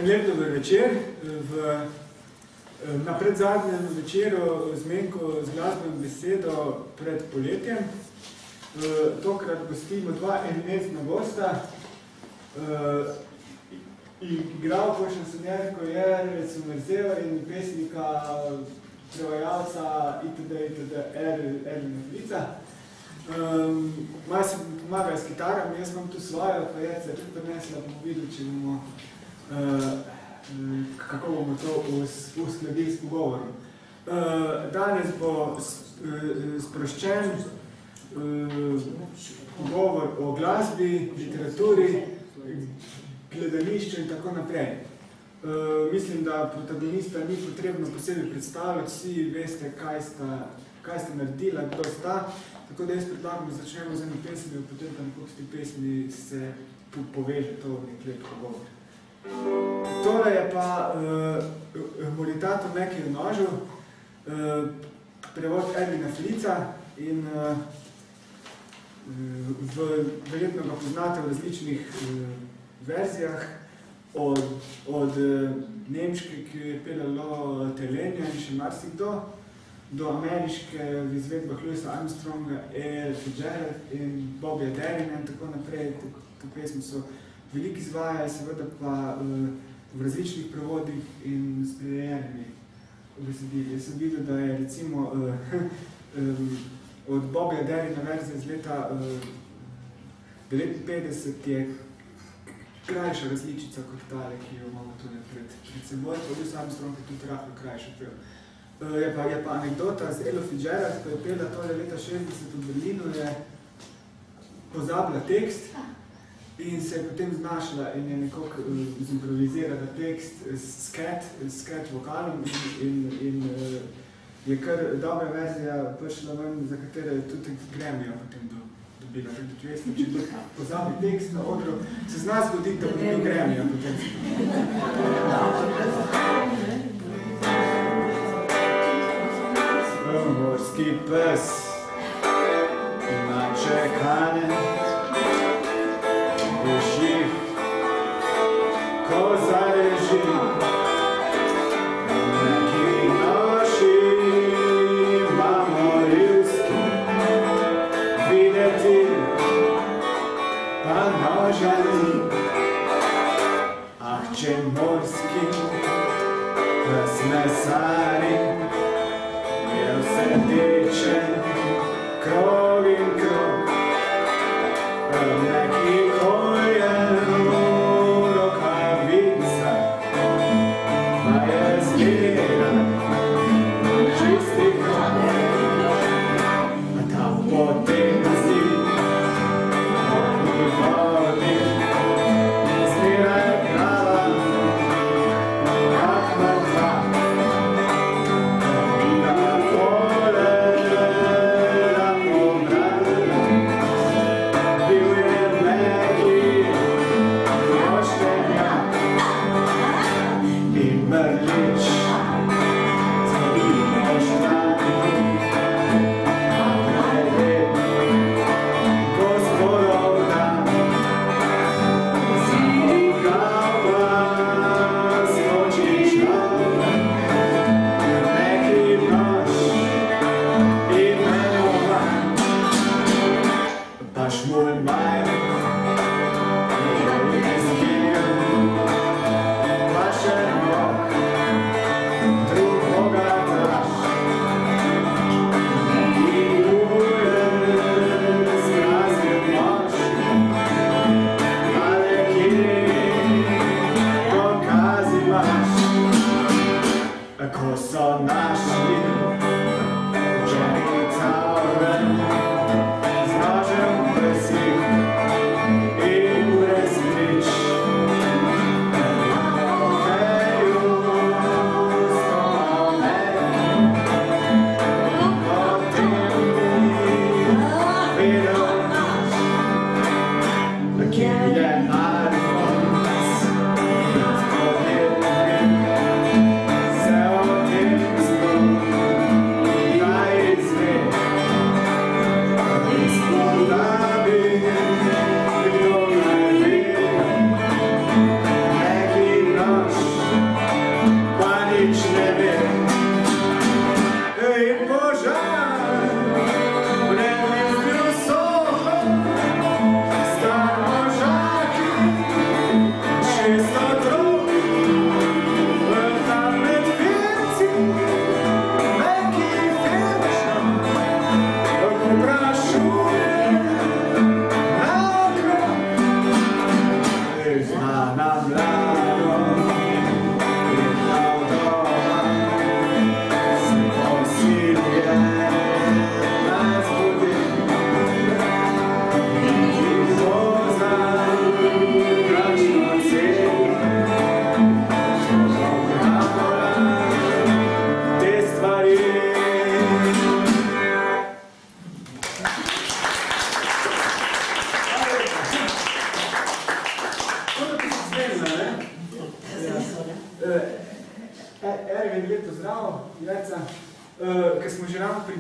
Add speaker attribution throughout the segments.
Speaker 1: En lep dober večer. Na predzadnjem večeru zmenko z glasbeno besedo pred poletjem. Tokrat gostimo dva eminentna gosta. Igralko, šansonjerko Jerec Umerzel in pesnika, prevajalca itd. Ervina Flica. Malo se pomagajo s kitarami, jaz imam tu svojo, pa je se tudi prinesla, bomo videli, če bomo, kako bomo to uskladili s pogovorom. Danes bo sproščen pogovor o glasbi, literaturi, gledališču in tako naprej. Mislim, da protagonista ni potrebno posebej predstavljati, vsi veste, kaj sta naredila, kdo sta. Tako da jaz predlagam, da začnemo z eno pesmijo, potem pa nekako s te pesmi se poveže to nek lep pogovor. Tole je pa Moritato Meki v nožu, prevod Ervina Flica in verjetno ga poznate v različnih verzijah, od nemške, ki je pelalo Telenja in še marsikdo, do ameriške v izvedbah Louisa Armstronga, Ella Fitzgerald in Bobija Darina in tako naprej. To pesmi so veliko izvajali, seveda pa v različnih prevodih in sprejenimi besedili. Jaz sem videl, da je recimo od Bobija Darina verzija iz leta 59 je krajša različica kot tale, ki jo imamo tudi pred seboj. Louis Armstrong je tudi rahlo krajša pel. Je pa anekdota z Ello Fitzgerald, ko je pela tole leta 60 v Berlinu, je pozabila tekst in se je potem znašla in je nekako zimprovizirala tekst s scat vokalom in je kar dobra verzija prišla ven, za katere tudi Grammy-ja potem dobila. Če veste, če pozabi tekst na odru, se zna zgoditi, da potem Grammy-ja potem. Morski pes na čekanje beži, ko zareži neki noši mamorilski videti, pa noža ni. Ah, če morski pes mesari je vse teče krog in krog,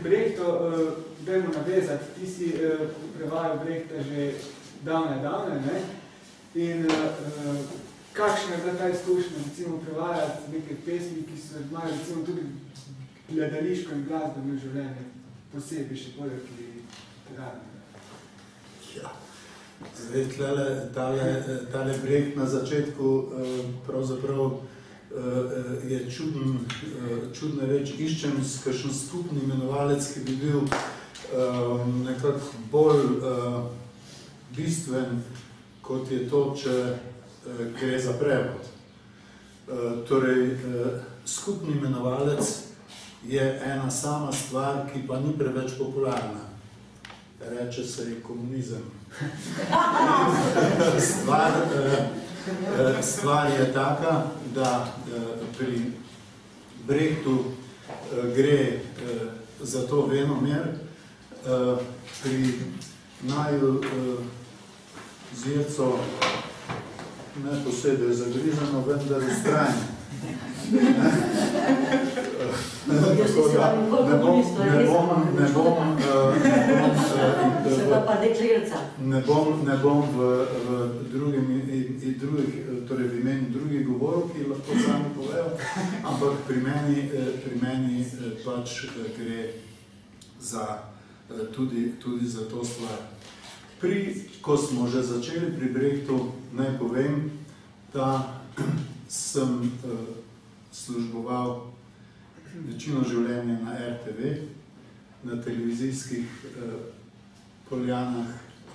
Speaker 1: Brehtu, dajmo navezati, ti si prevajal Brehta že davne, ne? In kakšna je bila ta izkušnja, recimo, prevajati neke pesmi, ki so imajo, recimo, tudi gledališko in glasbeno življenje, posebej še poleg literarnega?
Speaker 2: Ja, zdaj, tale Breht na začetku pravzaprav je čudna reč, iščem kakšen skupni imenovalec, ki bi bil nekako bolj bistven, kot je to, če gre za prevod. Torej, skupni imenovalec je ena sama stvar, ki pa ni preveč popularna. Reče se je komunizem. Stvar je taka, da pri Brehtu gre za to venomer, pri naju Zirco ne posebej zagrizano, vendar ustrajno. Ne bom v drugim in drugih, torej v imenu drugih govorov, ki lahko sami povejo, ampak pri meni pač gre za tudi za to stvar. Ko smo že začeli pri Brehtu, naj povem, da sem služboval večino življenja na RTV, na televizijskih poljanah.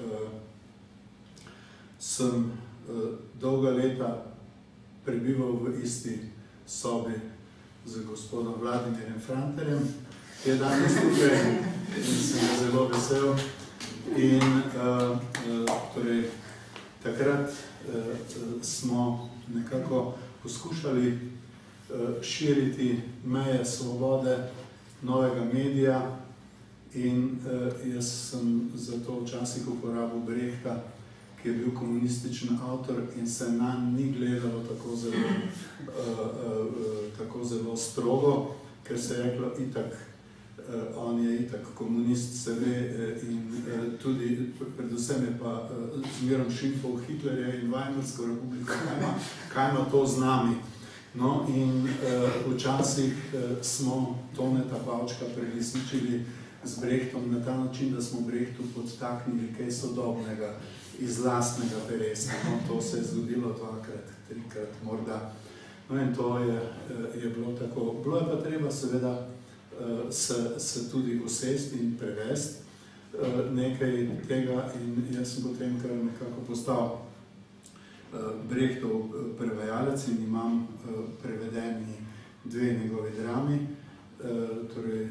Speaker 2: Sem dolga leta prebival v isti sobi z gospodom Vladimirjem Franterjem, ki je danes tukaj in sem ga zelo vesel. In torej, takrat smo nekako poskušali širiti meje svobode novega medija in jaz sem zato včasih uporabil Brehta, ki je bil komunističen avtor in se nanj ni gledalo tako zelo strogo, ker se je reklo itak, on je itak komunist, se ve, in tudi, predvsem je pa zmerom šimfal Hitlerja in Weimarsko republiko, kaj ima to z nami. No, in včasih smo Toneta Pavčka prelisičili z Brehtom na ta način, da smo Brehtu podtaknili kaj sodobnega iz lastnega peresa. No, to se je zgodilo 2-krat, 3-krat morda. No, in to je bilo tako. Bilo je pa treba seveda se tudi usesti in prevesti nekaj tega in jaz sem potem kar nekako postal Brehtov prevajalec in imam prevedeni 2 njegovi drami, torej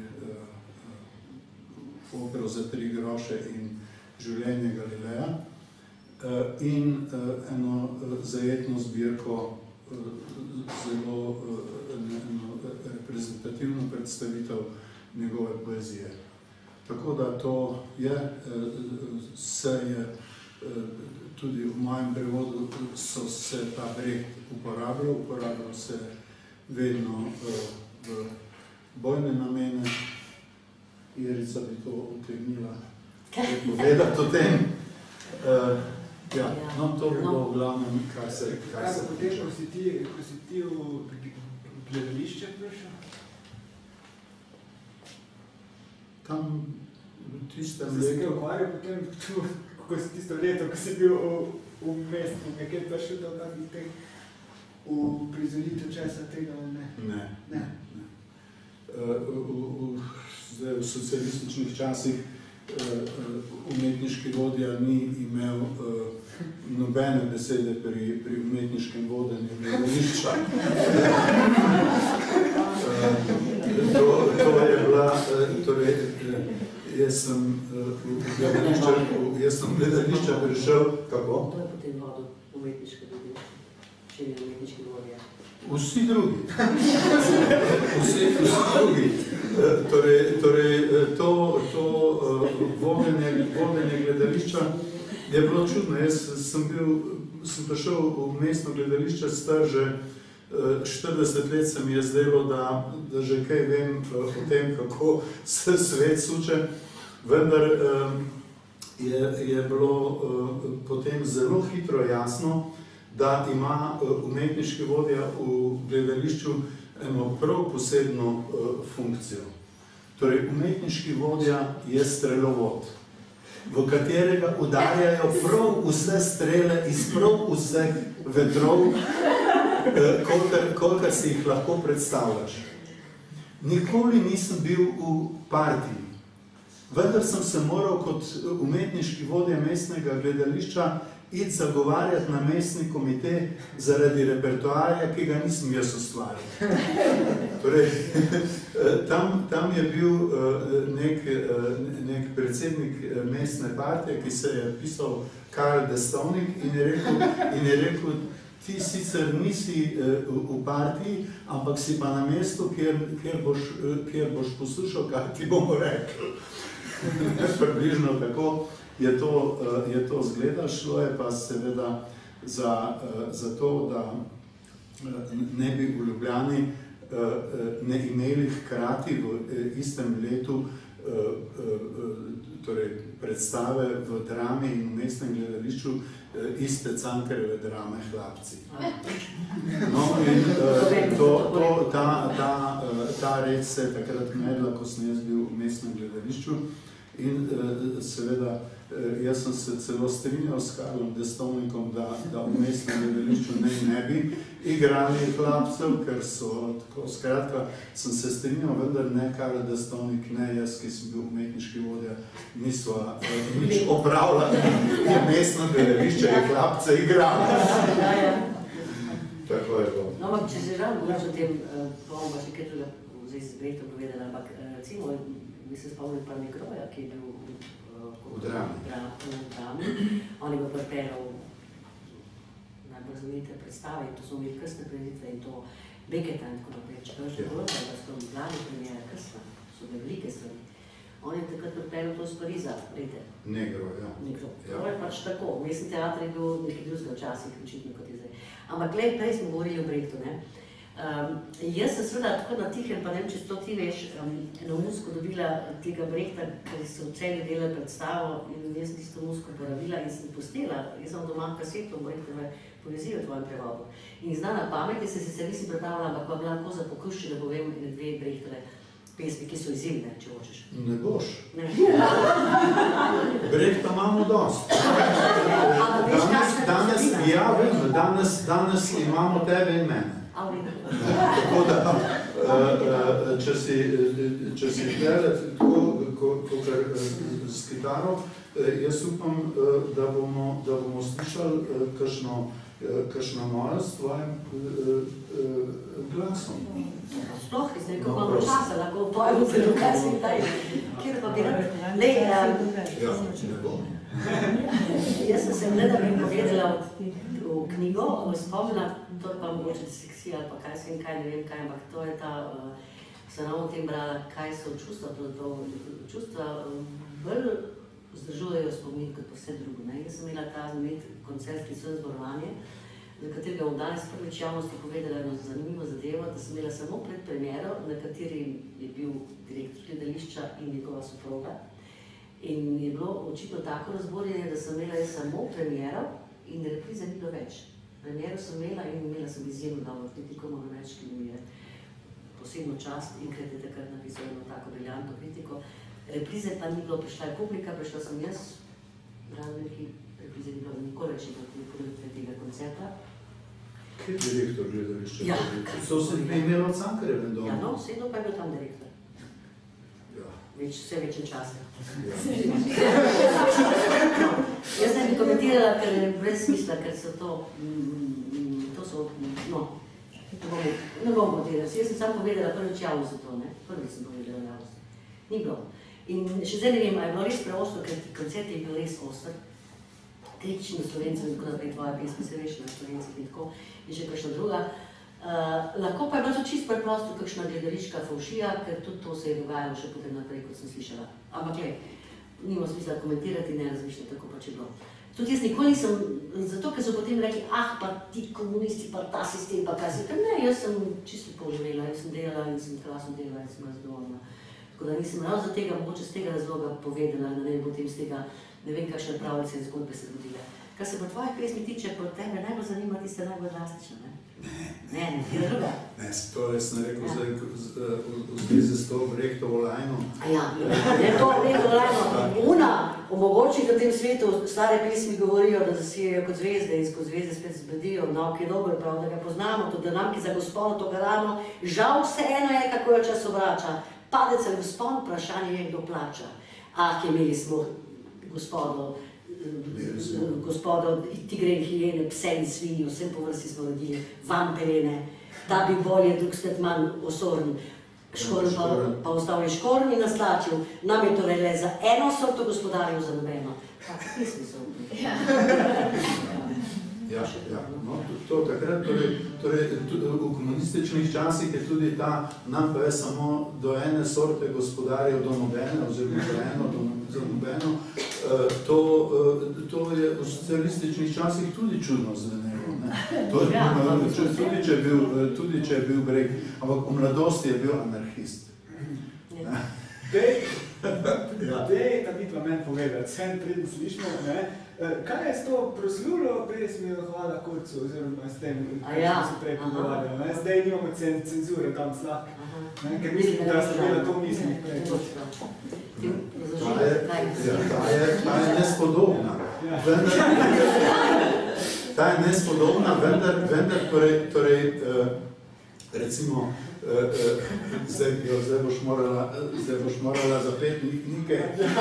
Speaker 2: Opero za 3 groše in Življenje Galileja in eno zajetno zbirko, zelo reprezentativno predstavitev njegove poezije. Tako da to se je tudi v mojem prevodu so se ta Breht uporabljal se vedno v bojne namene. Irica bi to utegnila povedati o tem. Ja, no, to bi bilo v glavnem, kar se...
Speaker 1: Kaj pa potem, ko si ti v gledališče prišel?
Speaker 2: Tam v tistem letu...
Speaker 1: Si se kaj ukvarjal potem, ko si tisto leto, ko si bil v mestu, nekaj prišel do kakih teh v prizoritev česa tega, ali ne?
Speaker 2: Ne. V socialističnih časih umetniški vodja ni imel nobene besede pri umetniškem vodenju gledališča. To je bila, torej, jaz sem gledališča prišel, kako?
Speaker 3: To je potem vodil umetniške vodja, še je umetniški vodja.
Speaker 2: Vsi drugi. Vsi drugi. Torej, to vodenje gledališča je bilo čudno. Jaz sem prišel v mestno gledališče star že 40 let se mi je zdelo, da že kaj vem o tem, kako se svet suče, vendar je bilo potem zelo hitro jasno, da ima umetniški vodja v gledališču eno prav posebno funkcijo. Torej, umetniški vodja je strelovod, v katerega udarjajo prav vse strele iz prav vseh vetrov, kolikor si jih lahko predstavljaš. Nikoli nisem bil v partiji, vendar sem se moral kot umetniški vodja mestnega gledališča iti zagovarjati na mestni komite zaradi repertoarja, ki ga nisem jaz ustvaril. Torej, tam je bil nek predsednik mestne partije, ki se je pisal Karl Destovnik in je rekel, ti sicer nisi v partiji, ampak si pa na mestu, kjer boš poslušal, kaj ti bomo rekli. Približno tako je to zgleda, šlo je pa seveda za to, da ne bi v Ljubljani ne imeli hkrati v istem letu torej predstave v drami in v mestnem gledališču iste Cankarjeve drame Hlapci. No in ta red se je takrat medla, ko sem jaz bil v mestnem gledališču in seveda jaz sem se celo strinjal s Karlom Destovnikom, da v mestnem gledališču ne bi igrali Hlapcev, ker so tako, skratka, sem se strinjal, vendar ne Karl Destovnik, ne jaz, ki sem bil umetniški vodja, nisva nič opravljali, je mestno gledališče, je Hlapce igrali. Tako je to.
Speaker 3: No, ampak če se žal govoriti o tem, bomo pa še kaj tudi zdaj z Brehtom povedali, ampak recimo, bi se spomnil pa Negroja, ki je bil v drami. On je bil pripeljal najbolj znamenite predstave in to so imeli krstne preditve in to Beketa in tako naprej. Če pa še govorila, da so glavni premijere krstna, so bile velike stvari. On je takrat pripeljal to iz Pariza, vete?
Speaker 2: Negro, ja.
Speaker 3: Negro. To je pač tako. Mestni teatr je bil nekaj drugega včasih, očitno kot je zdaj. Ampak prej smo govorili o Brehtu, ne? Jaz sem seveda tako na tihem, pa ne vem, če to ti veš, eno muziko dobila tega Brehta, ker so v Celju delali predstavo in jaz sem tisto muziko porabila in sem postela. Jaz sem doma kaseto Brehtove poezijo v tvojem prevodu. In znana pamet, se sicer nisem predavila, ampak pa bila lahko za pokušče, da povem dve Brehtove pesmi, ki so izjemne, če hočeš.
Speaker 2: Ne boš. Brehta imamo dost. Danes imamo tebe in mene. Tako da, če si gledati tako, s kitaro, jaz upam, da bomo slišali kakšno mojo s tvojim glasom.
Speaker 3: Sploh, jaz nekaj imamo časa, lahko pojemo zelo kaj si taj. Kjer pa bi rad? Ja, ne bom. Jaz sem se gledala in povedala v knjigo, spomnila, to je pa mogoče disleksija ali pa kaj sem, kaj ne vem kaj, ampak to je ta, sem ravno o tem brala, kaj so čustva, čustva bolj vzdržujejo spomin kot pa vse drugo. Jaz sem imela ta koncertski svet zborovanje, za katerega bom danes prvič javnosti povedala eno zanimivo zadevo, da sem imela samo predpremiero, na kateri je bil direktor gledališča in njegova soproga. In je bilo očitno tako razborjenje, da sem imela samo premiero in reprize ni bilo več. Premiero sem imela in imela sem izjemno dobro kritiko, moram reči, ki mi je posebno čast in krat je takrat napisal eno tako briljantno kritiko. Reprize pa ni bilo, prišla je publika, prišla sem jaz, brala neki reprize ni bilo nikoli več ponovitve tega koncerta.
Speaker 2: Kje je direktor gledališča?
Speaker 3: Ja.
Speaker 2: So se imelo od Cankarjevem domu?
Speaker 3: Ja, no, vseeno pa je bil tam direktor. Vse večje čase. Jaz ne bi komentirala, ker je brez smisla, ker so to so, no, ne bom komentirala. Jaz sem samo povedala prvič javnost za to, ne? Prvič sem povedala javnost. Ni bilo. In še zdaj ne vem, je bilo res preostro, ker koncert je bil res oster. Kritični na Slovencem in tako naprej, tvoja pesma se veš na Slovencem in tako, in še kakšna druga. Lahko pa je bilo to čisto preprosto kakšna gledališka fovšija, ker tudi to se je dogajalo še potem naprej, kot sem slišala. Ampak gled, nima smisla komentirati, ne razmišljati, tako pač je bilo. Tudi jaz nikoli nisem, zato ker so potem rekli, pa ti komunisti, pa ta sistem, pa kaj si. Ne, jaz sem čisto poživela, jaz sem delala in sem krasno delala in sem razdovoljna. Tako da nisem ravno za tega, mogoče z tega razloga povedala, da ne vem potem z tega, ne vem kakšne pravljice in zgodbe se rodile. Kar se pa tvojih pesmi tiče, pa tebe najbolj zanima tiste najbolj drastične, ne? Ne, je druga.
Speaker 2: Ne, to sem rekel zdaj v zvezi s to Brechtovo lajno.
Speaker 3: Ja, ne to Brechtovo lajno. Omogoči, da v tem svetu stare pesmi govorijo, da zasijajo kot zvezde in kot zvezde spet zbledijo. Ki je dobro, prav, da ga poznamo, tudi da nam, ki za gospodo to garamo. Žal vseeno je, kako jo čas obrača. Padec ali vzpon, vprašanje je, kdo plača. Imeli smo gospodo, tigre in hijene, pse in svinji, vsem po vrsti smo rodili, vam pelene, da bi bolje, drug svet manj osorn, škorn pa ostal je škorn in naslačil, nam je torej le za eno sorto gospodarjev za nobeno. Kakšne pesmi so?
Speaker 2: Ja, no, to takrat, torej v komunističnih časih je tudi ta, nam pa je samo do ene sorte gospodarjev do nobene, oziroma do eno, do nobeno, to je v socialističnih časih tudi čudno zvenelo, ne. Tudi če je bil Brecht, ampak v mladosti je bil anarhist.
Speaker 1: Dej, ta bitva meni povedati, sen pridem slišmo, ne? Kaj je s to prosljulo pesmijo Hvala Kurcu, oziroma s tem, kaj smo se prej pogovarjali? Zdaj nimamo cenzure tam slak, ker mislim, da ste bila to mislih prej.
Speaker 2: Ta je nespodobna. Ta je nespodobna, vendar torej, recimo, zdaj boš morala zapeti nekaj.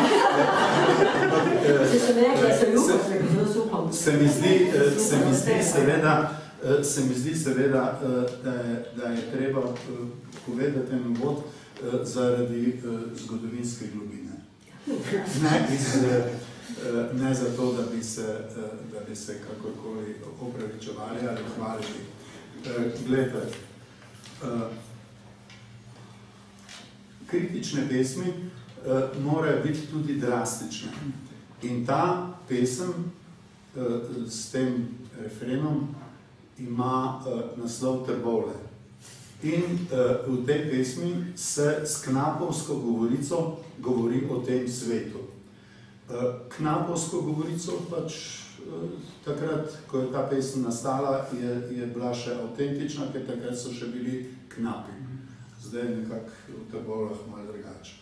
Speaker 2: Se mi zdi seveda, da je treba povedati en uvod zaradi zgodovinske globine. Ne zato, da bi se kakorkoli opravičevali ali hvalili. Glejte, kritične pesmi morajo biti tudi drastične. In ta pesem s tem refrenom ima naslov Trbovlje. In v tej pesmi se s knapovsko govorico govori o tem svetu. Knapovsko govorico pač takrat, ko je ta pesem nastala, je bila še avtentična, ker takrat so še bili knapi. Zdaj je nekako v Trbovljah malo drugače.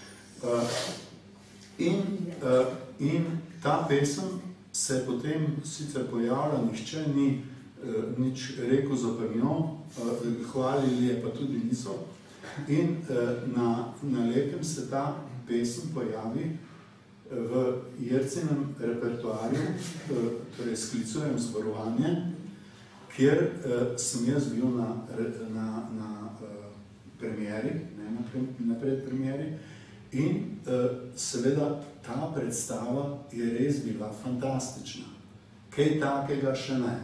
Speaker 2: In ta pesem se potem sicer pojavlja, nihče ni nič rekel zoper njo, hvalili je pa tudi niso. In na Lepem se ta pesem pojavi v Jercinem repertoarju, torej sklicujem zborovanje, kjer sem jaz bil na premieri, ne na predpremieri, in seveda ta predstava je res bila fantastična. Kaj takega še ne.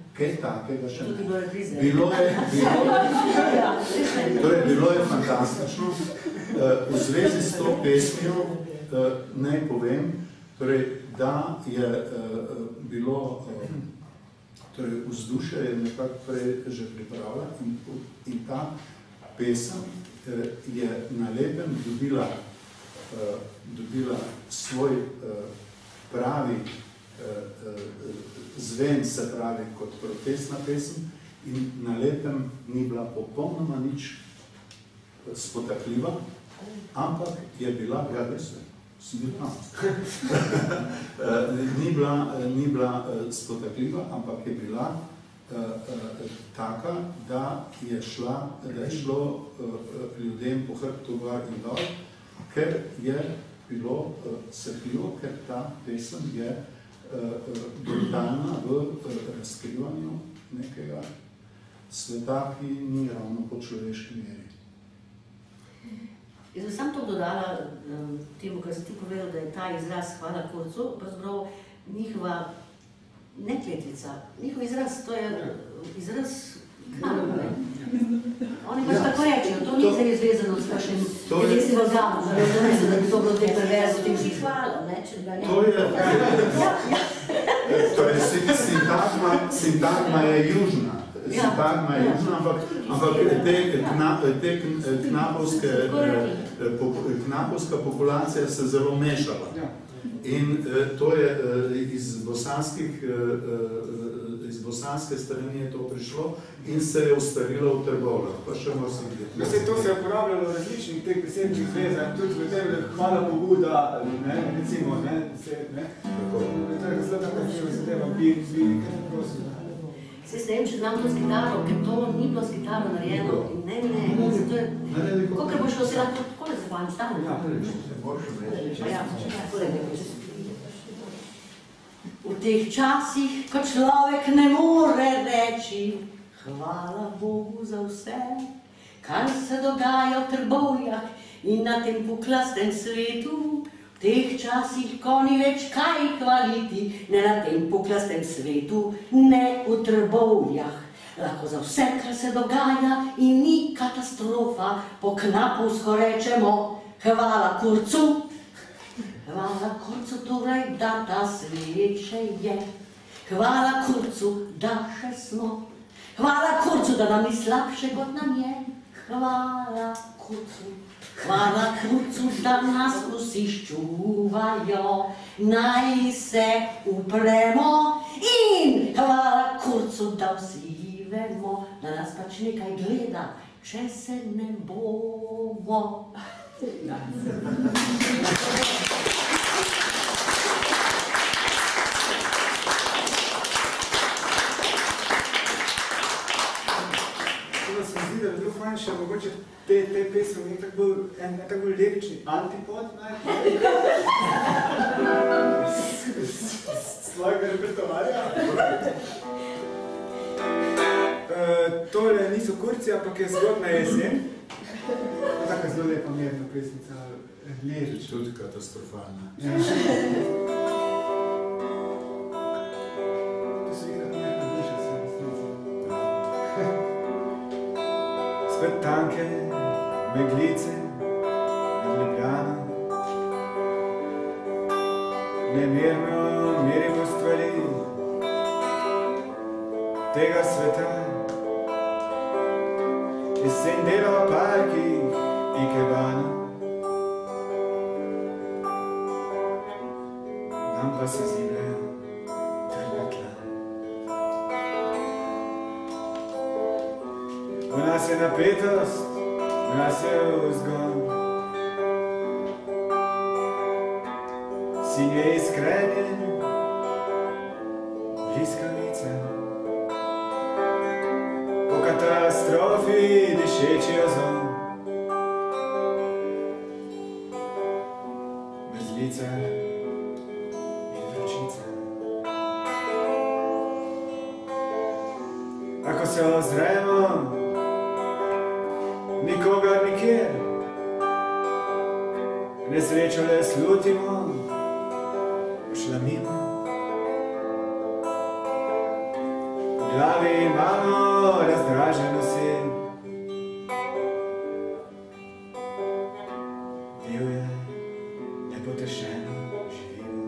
Speaker 2: Bilo je fantastično. V zvezi s to pesmijo naj povem, da je bilo, vzdušje je nekako prej že pripravila in ta pesem je na Lepem dobila svoj pravi zven, se pravi kot protestna pesem, in na Lepem ni bila popolnoma nič spotakljiva, ampak je bila, ni bila spotakljiva, ampak je bila taka, da je šlo ljudem po hrbtu gor in dol, ker je bilo srhljivo, ker ta pesem je brutalna v razkrivanju nekega sveta, ki ni ravno po človeški meri.
Speaker 3: Jaz bi sam to dodala temu, kar si ti povedal, da je ta izraz Hvala Kurcu, pravzaprav njihova ne kletvica, njihov izraz, to je izraz knapov, ne? Oni pač tako rečejo, to ni zdaj izvezano s kakšnim telesnim organom, da bi to bilo zdaj perverzo, tem si hvala, ne, če ga ne.
Speaker 2: To je... Torej, sintagma je južna. Sintagma je južna, ampak knapovska populacija se zelo mešala. In to je iz bosanske strani je to prišlo in se je ustarilo v Trbovljah, pa še marsikje.
Speaker 1: To se je uporabljalo v različnih teh besednih zvezah, tudi v tem, da hvala Bogu, da, recimo, to je zelo tako zadeva, bi prosil.
Speaker 3: Se s tem, če znam to s kitaro, ker to ni bilo s kitaro narejeno. Ne, zato je, kolikor bo šlo, se lahko takole zahvalim, stavno. V teh časih, ko človek ne more reči, hvala Bogu za vse, kar se dogaja v Trbovljah in na tem puklastem svetu. V teh časih, ko ni več kaj hvaliti, ne na tem puklastem svetu, ne v Trbovljah. Lahko za vse, kar se dogaja in ni katastrofa, po knapovsko rečemo, hvala kurcu. Hvala kurcu torej, da ta svet še je. Hvala kurcu, da še smo. Hvala kurcu, da nam ni slabše, kot nam je. Hvala kurcu. Hvala kurcu, da nas vsi ščuvajo. Naj se upremo in hvala kurcu, da vsi vemo, da nas pač nekaj gleda, če se ne bomo.
Speaker 1: Se mi zdi, da je bilo fajn še mogoče te pesme en tak bolj lirični antipod, svojega repertoarja. Tole niso kurci, ampak je zgodna jesen. Taka zelo lepa mirna pesmica, lirična.
Speaker 2: Tudi katastrofalna.
Speaker 1: To se vidi, da nekaj bliža se resnici. Spet tanke, meglice, med Ljubljano. Nemirno merimo stvari tega sveta. Jesen dela v parkih Ikebana. Nam pa se zibljajo trga tla. V nas je napetost, v nas je vzgon. Sinje iskrenje, bliskavice. Po katastrofi dišeči ozon. Mrzlice in vročice. Ako se ozremo, nikogar nikjer. Nesrečo le slutimo, šlamimo. V glavi imamo razdraženo sen. Divje, nepotešeno živimo.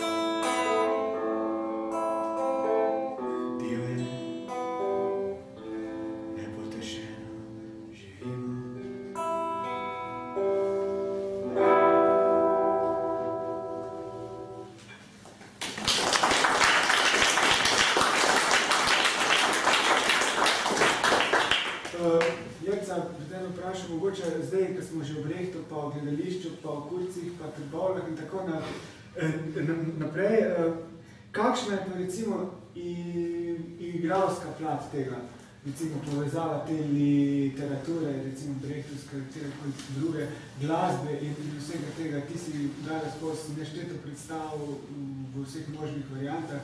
Speaker 1: Divje, nepotešeno živimo. Jerca, bi te vprašal, mogoče zdaj, ko smo že v Brehtu, pa v gledališču, pa v Kurcih, pa v Trbovljah in tako naprej, kakšna je pa recimo igralska plat tega, recimo povezava te literature, recimo brehtovske, druge glasbe in vsega tega, ti si dala skozi nešteto predstav v vseh možnih variantah.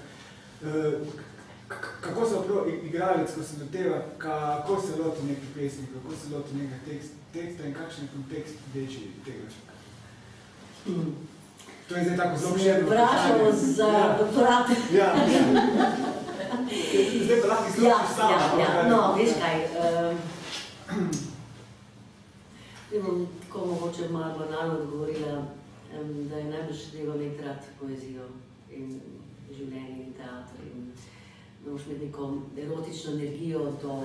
Speaker 1: Kako se prav igralec, ko se loteva, kako se loti neki pesmi, kako se loti nekaj teksta in kakšen je kontekst deči tega? To je zdaj tako zelo širno vprašanje.
Speaker 3: Vprašamo za doktorate.
Speaker 1: Ja. Zdaj pa lahko izločiš sama.
Speaker 3: Ja, no, veš kaj. Jaz bom tako mogoče malo banalno odgovorila, da je najbolj treba imeti rad poezijo in življenje in teatr. Ne moraš imeti neko erotično energijo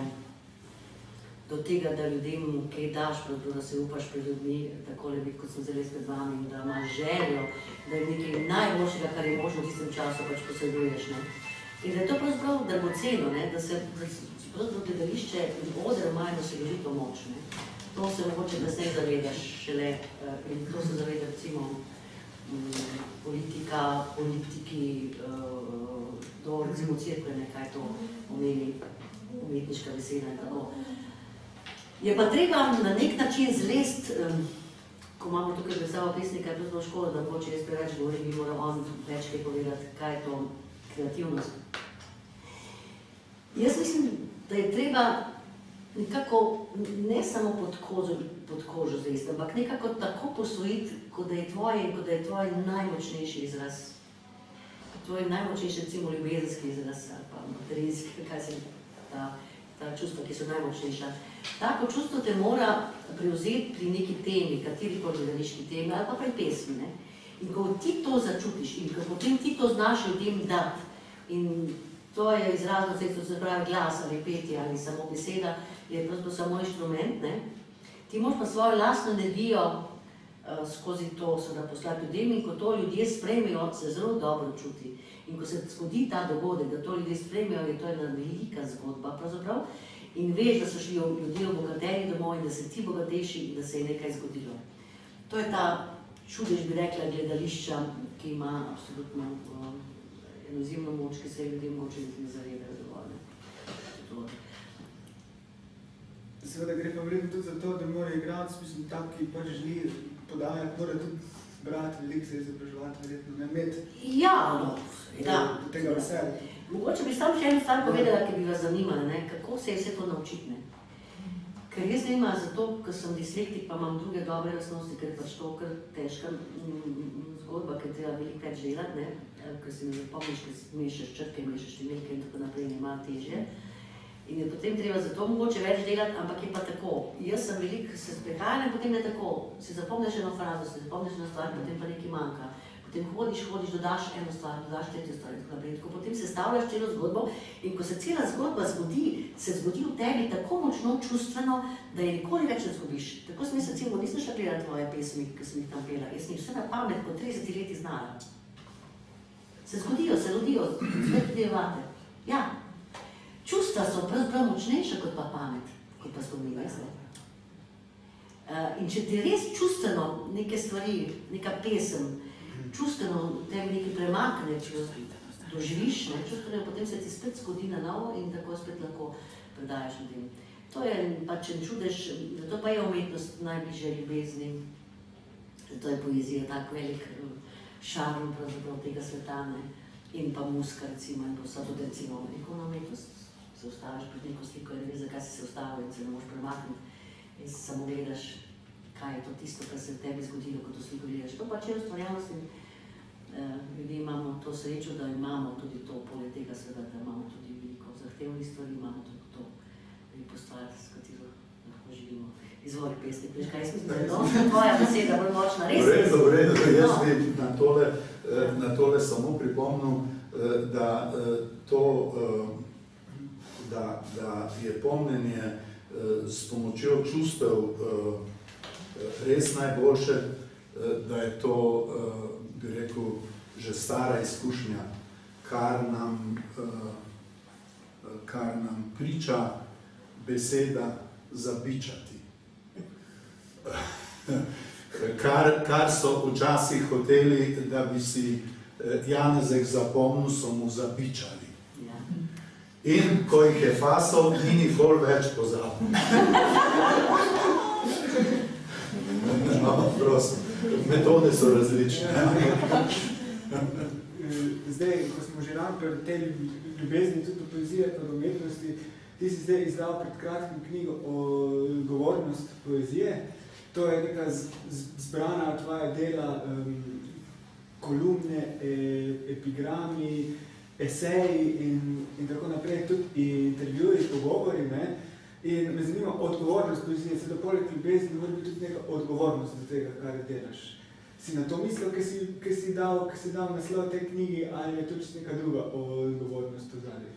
Speaker 3: do tega, da ljudem kaj daš, da se upaš pred ljudmi, takole biti, kot sem zdaj pred vami, da imaš željo, da je nekaj najboljšega, kar je možno v tistem času, pač posreduješ. In da je to pravzaprav dragoceno, da se pravzaprav gledališče in oder imajo silovito moč. To se mogoče kasneje zavedaš šele, in to se zaveda recimo politiki, do recimo cirkve, kaj to omeni, umetniška beseda in tako. Je pa treba na nek način zlest, ko imamo tukaj predstavo pesnika, je pravzaprav škoda, da mogoče jaz preveč govorim, bi moral on več kaj povedati, kaj je to kreativnost. Jaz mislim, da je treba nekako ne samo pod kožo zlesti, ampak nekako tako posvojiti, kot da je tvoje in kot da je tvoj najmočnejši izraz. Tvoj najmočnejši, recimo, ljubezenski izraz, ali pa materinski, kaj se ta čustva, ki so najmočnejša. Tako čustvo te mora prevzeti pri neki temi, katerikoli gledališki temi, ali pa pri pesmi. In ko ti to začutiš in ko potem ti to znaš ljudem dati, in to je izrazno sredstvo, se pravi glas ali petje ali samo beseda, je pravzaprav samo inštrument, ti moraš pa svojo lastno energijo skozi to seveda poslati ljudem in ko to ljudje sprejmejo, se zelo dobro čuti. In ko se zgodi ta dogodek, da to ljudje sprejmejo, je to ena velika zgodba pravzaprav in veš, da so šli ljudje obogateni domov in da se ti bogatejši in da se je nekaj zgodilo. To je ta čudež, bi rekla, gledališča, ki ima absolutno eno izjemno moč, ki se ljudje moče ne zavedajo dovolj.
Speaker 1: Seveda gre pa vredno tudi za to, da mora igralec, mislim, tak, ki pač želi podajati, mora tudi brati veliko, se izobraževati, verjetno, ne imeti tega veselja.
Speaker 3: Mogoče bi samo še eno stvar povedala, ki bi vas zanimala, kako se je vse to naučiti. Ker jaz ne imam zato, ker sem dislektik, pa imam druge dobre lastnosti, ker je pač to kar težka zgodba, ker treba veliko več delati, ker si ne zapomniš, ker mešaš črke, mešaš številke in tako naprej, ne malo težje. In je potem treba zato mogoče več delati, ampak je pa tako. Jaz sem veliko se sprehajala in potem je tako. Si zapomniš eno frazo, si zapomniš eno stvar, potem pa nekaj manjka. Potem hodiš, dodaš eno stvar, dodaš tretjo stvar in tako naprej. Potem sestavljaš celo zgodbo in ko se cela zgodba zgodi, se zgodi v tebi tako močno čustveno, da je nikoli več ne zgubiš. Tako sem jaz recimo, nisem šla gledati tvoje pesmi, ki sem jih tam pela. Jaz sem jih vse na pamet po 30 leti znala. Se zgodijo, se rodijo, spet delate. Ja. Čustva so pravzaprav močnejša kot pa pamet, kot pa spomin, veste. In če ti res čustveno neke stvari, neka pesem, čustveno tebi nekaj premakne, če jo doživiš, čustveno, potem se ti spet zgodi na novo in tako spet lahko predajaš ljudem. To je pač en čudež, to pa je umetnost najbližje ljubezni, to je poezija, tak velik šarm pravzaprav tega sveta, in pa muska recimo, in pa vsa tudi recimo nekono umetnost. Se ustaviš pred neko sliko in ne veš, zakaj si se ustavil in se ne moš premakniti in samo gledaš, kaj je to tisto, kar se v tebi zgodilo, ko to sliko gledaš. To pač je ustvarjalnost in ljudje imamo to srečo, da imamo tudi to, poleg tega seveda, da imamo tudi veliko zahtevnih stvari, imamo tudi to veliko stvar, s katero lahko živimo. Izvoli pesnik, veš kaj, jaz mislim, da je to tvoja beseda bolj močna, res?
Speaker 2: V redu, jaz bi na tole samo pripomnil, da je pomnenje s pomočjo čustev res najboljše, da je to, bi rekel, že stara izkušnja, kar nam priča beseda zabičati. Kar so včasih hoteli, da bi si Janezek zapomnil, so mu zabičali. In ko jih je fasal, ni nikoli več pozabil. Prosim, metode so različne.
Speaker 1: Zdaj, ko smo že ravno pri tej ljubezni, tudi do poezije pa do umetnosti, ti si zdaj izdal pred kratkim knjigo o govornost poezije. To je neka zbrana tvoja dela, kolumne, epigrami, eseji in tako naprej, tudi intervjuji, pogovori, in me zanima odgovornost poezije, se da poleg ljubezni mora biti tudi neka odgovornost do tega, kar delaš. Si na to mislil, ki si dal naslov tej knjigi, ali je to čisto neka druga odgovornost zadnje?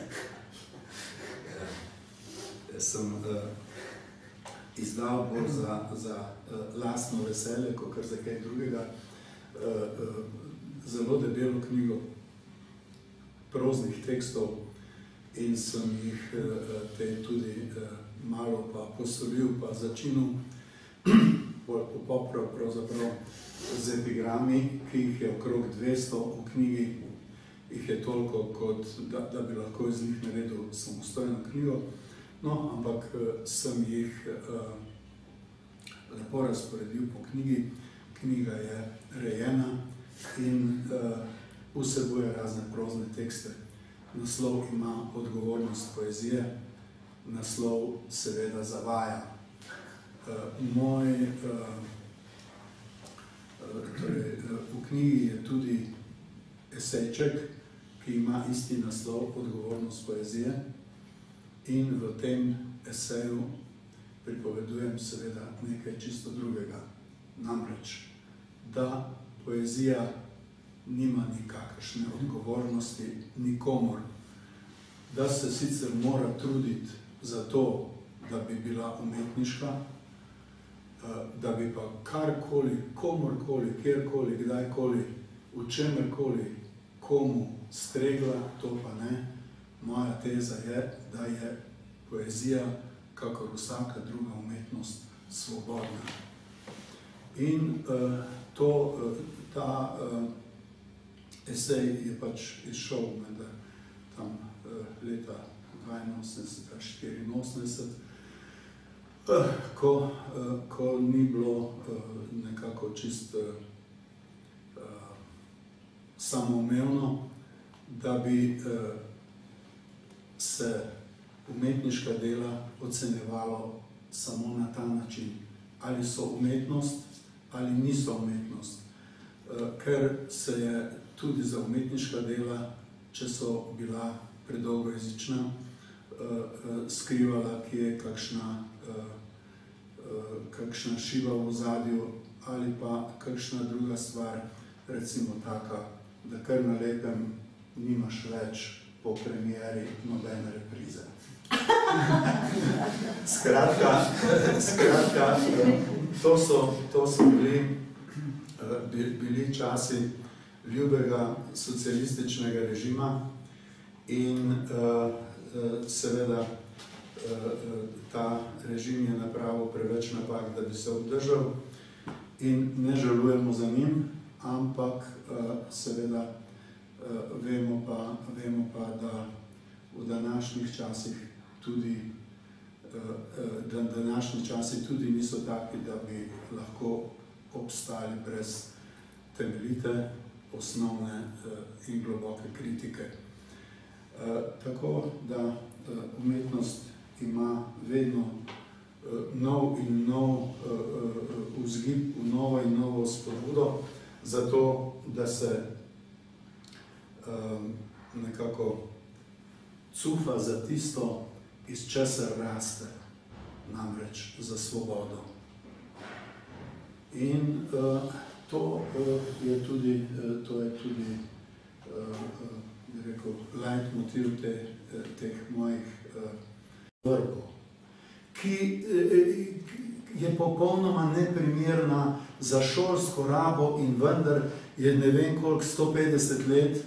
Speaker 2: Jaz sem izdal bolj za lastno veselje, kot za kaj drugega, zelo debelo knjigo proznih tekstov in sem jih te tudi malo pa posolil, pa začinil, popoprav pravzaprav z epigrami, ki jih je okrog 200 v knjigi, jih je toliko, kot da bi lahko iz njih naredil samostojno knjigo. No, ampak sem jih lepo razporedil po knjigi. Knjiga je rejena in vsebuje razne prozne tekste. Naslov ima Odgovornost poezije, naslov seveda zavaja. V knjigi je tudi esejček, ki ima isti naslov Odgovornost poezije, in v tem eseju pripovedujem seveda nekaj čisto drugega. Namreč, da poezija nima nikakršne odgovornosti nikomor, da se sicer mora truditi za to, da bi bila umetniška, da bi pa karkoli, komorkoli, kjerkoli, kdajkoli, v čemerkoli, komu stregla, to pa ne. Moja teza je, da je poezija, kakor vsaka druga umetnost, svobodna. In ta esej je pač izšel med tam leta 82-84, ko ni bilo nekako čist samoumevno, da bi se umetniška dela ocenjevalo samo na ta način. Ali so umetnost, ali niso umetnost. Ker se je tudi za umetniška dela, če so bila predolgojezična, skrivala, ki je kakšna šiba v ozadju ali pa kakšna druga stvar, recimo taka, da kar na lepem nimaš več po premieri nobene reprize. Skratka, to so bili časi ljubega socialističnega režima in seveda ta režim je napravil preveč napak, da bi se obdržal in ne žalujemo za njim, ampak seveda vemo pa, da v današnjih časih današnji časi tudi niso taki, da bi lahko obstali brez temeljite, osnovne in globoke kritike. Tako da umetnost ima vedno nov in nov vzgib, v novo in novo spodbudo, zato da se nekako cufa za tisto, iz česar raste, namreč za svobodo. In to je tudi bi rekel, leitmotiv teh mojih vrbov, ki je popolnoma neprimerna za šolsko rabo in vendar je ne vem koliko 150 let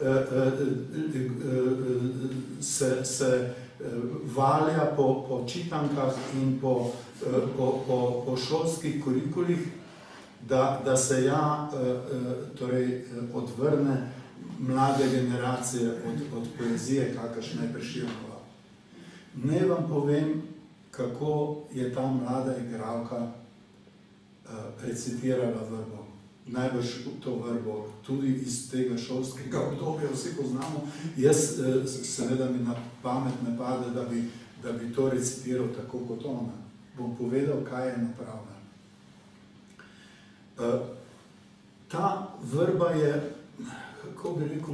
Speaker 2: se valja po čitankah in po šolskih kurikulih, da se torej odvrne mlade generacije od poezije, kakršna je Prešernova. Ne vam povem, kako je ta mlada igralka recitirala vrbo. Najbrž to vrbo tudi iz tega šolskega obdobja vsi poznamo. Jaz seveda mi na pamet ne pade, da bi to recitiral tako kot ona. Bom povedal, kaj je napravila. Ta vrba je, kako bi rekel,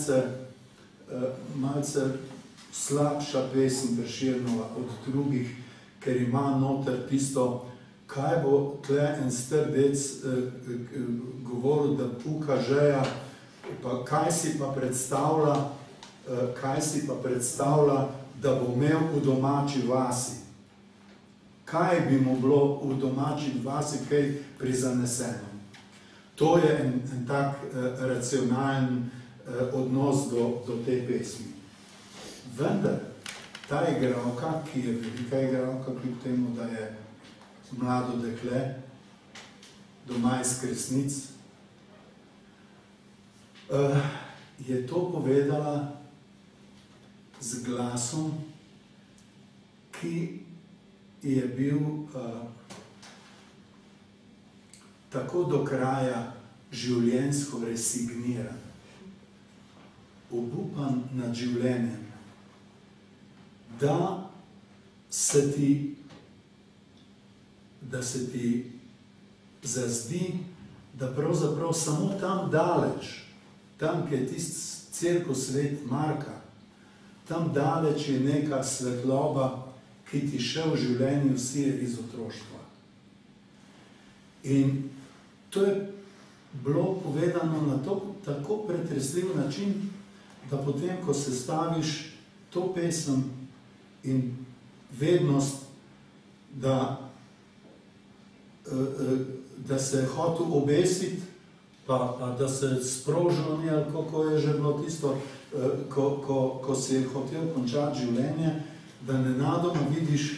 Speaker 2: malce slabša pesem Prešernova od drugih, ker ima noter tisto, kaj bo tle en strdec govoril, da puka žeja, pa kaj si pa predstavlja, da bo imel v domači vasi. Kaj bi mu bilo v domači vasi, kaj prizaneseno. To je en tak racionalen odnos do te pesmi. Vendar, ta igralka, ki je velika igralka, kljub temu, da je mlado dekle, doma iz Kresnic, je to povedala z glasom, ki je bil tako do kraja življenjsko resigniran, obupan nad življenjem, da se ti zazdi, da pravzaprav samo tam daleč, tam, ki je tisti cirkus svet Marka, tam daleč je neka svetloba, ki ti še v življenju sije iz otroštva. In to je bilo povedano na tako pretresljiv način, da potem, ko sestaviš to pesem in vednost, da se je hotel obesiti, pa da se je sprožil, ali kako je že bilo tisto, ko si je hotel končati življenje, da nenadoma vidiš,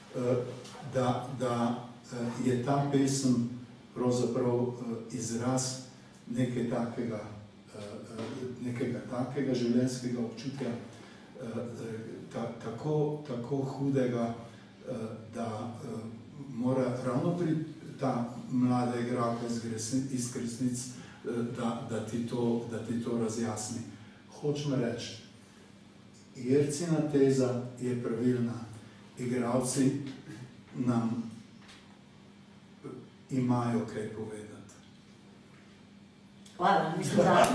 Speaker 2: da je ta pesem pravzaprav izraz nekega takega življenjskega občutja, tako hudega, da mora ravno pri ta mlada igralka iz Kresnic, da ti to razjasni. Hočem reči, Jercina teza je pravilna. Igralci nam imajo kaj povedati.
Speaker 3: Hvala, mislim, da.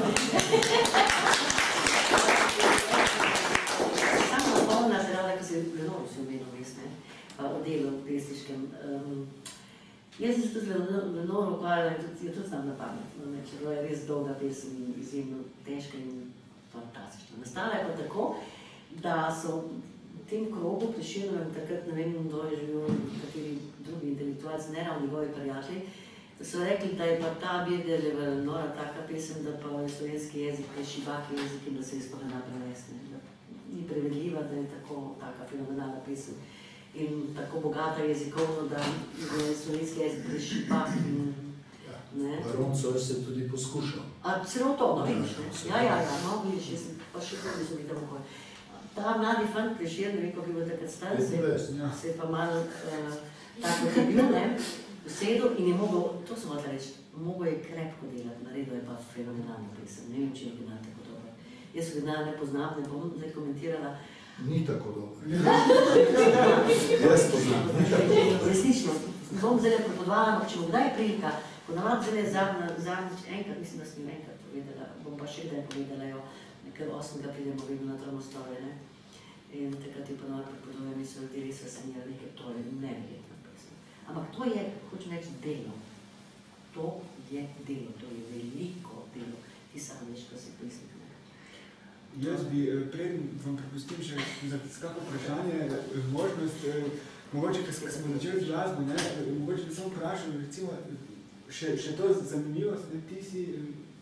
Speaker 3: Samo napomna se rada, ko se zelo si omenil vest, o delu v pesniškem. Jaz sem se tudi zelo ukvarjala in jo tudi znam na pamet. Čelo je res dolga pesem in izjemno težka in fantastična. Nastala je pa tako, da so v tem krogu Prešernovem, takrat ne vem, kdo je živel, kateri drugi intelektualci, ne ravno njegovi prijatelji, da so rekli, da je pa ta Birgerjeva nora taka pesem, da pa je slovenski jezik, da je šibak jezik in da se je sploh ne da prevesti. Ni prevedljiva, da je taka fenomenalna pesem in tako bogata jezikovno, da je slovenski jezik prešibak.
Speaker 2: Baron Coer se tudi poskušal.
Speaker 3: Celo to, no vidiš, ne? Ja, no vidiš, jaz sem pa še tudi so videl okoli. Ta mladi fant Prešern, ne vem, kako je bilo takrat star, se je pa malo tako bil, ne, usedel in je mogel, to sem hotela reči, mogel je krepko delati, naredil je pa fenomenalno pesem, ne vem, če je original tako dober. Jaz original ne poznam, ne bom zdaj komentirala.
Speaker 2: Ni tako dober. Jaz poznam.
Speaker 3: Resnično, bom zdaj prepodvala, ampak če bom kdaj prilika, ko navad zdaj zadnjič enkrat, mislim, da sem jim enkrat povedala, bom pa še kdaj povedala jo, ker 8. pridemo vedno na Tromostove, ne? In takrat je pa nova pripodobe, mi so ljudje res vesenjali, ker to je neverjetna pesem. Ampak to je, hočem reči, delo. To je delo, to je veliko delo. Ti sam veš, ko si pesnik, ne?
Speaker 1: Jaz bi, preden vam prepustim še za kako vprašanje, možnost, mogoče, ker smo začeli z glasbo, ne, mogoče bi samo vprašal, recimo, še to zanimivost, ne, ti si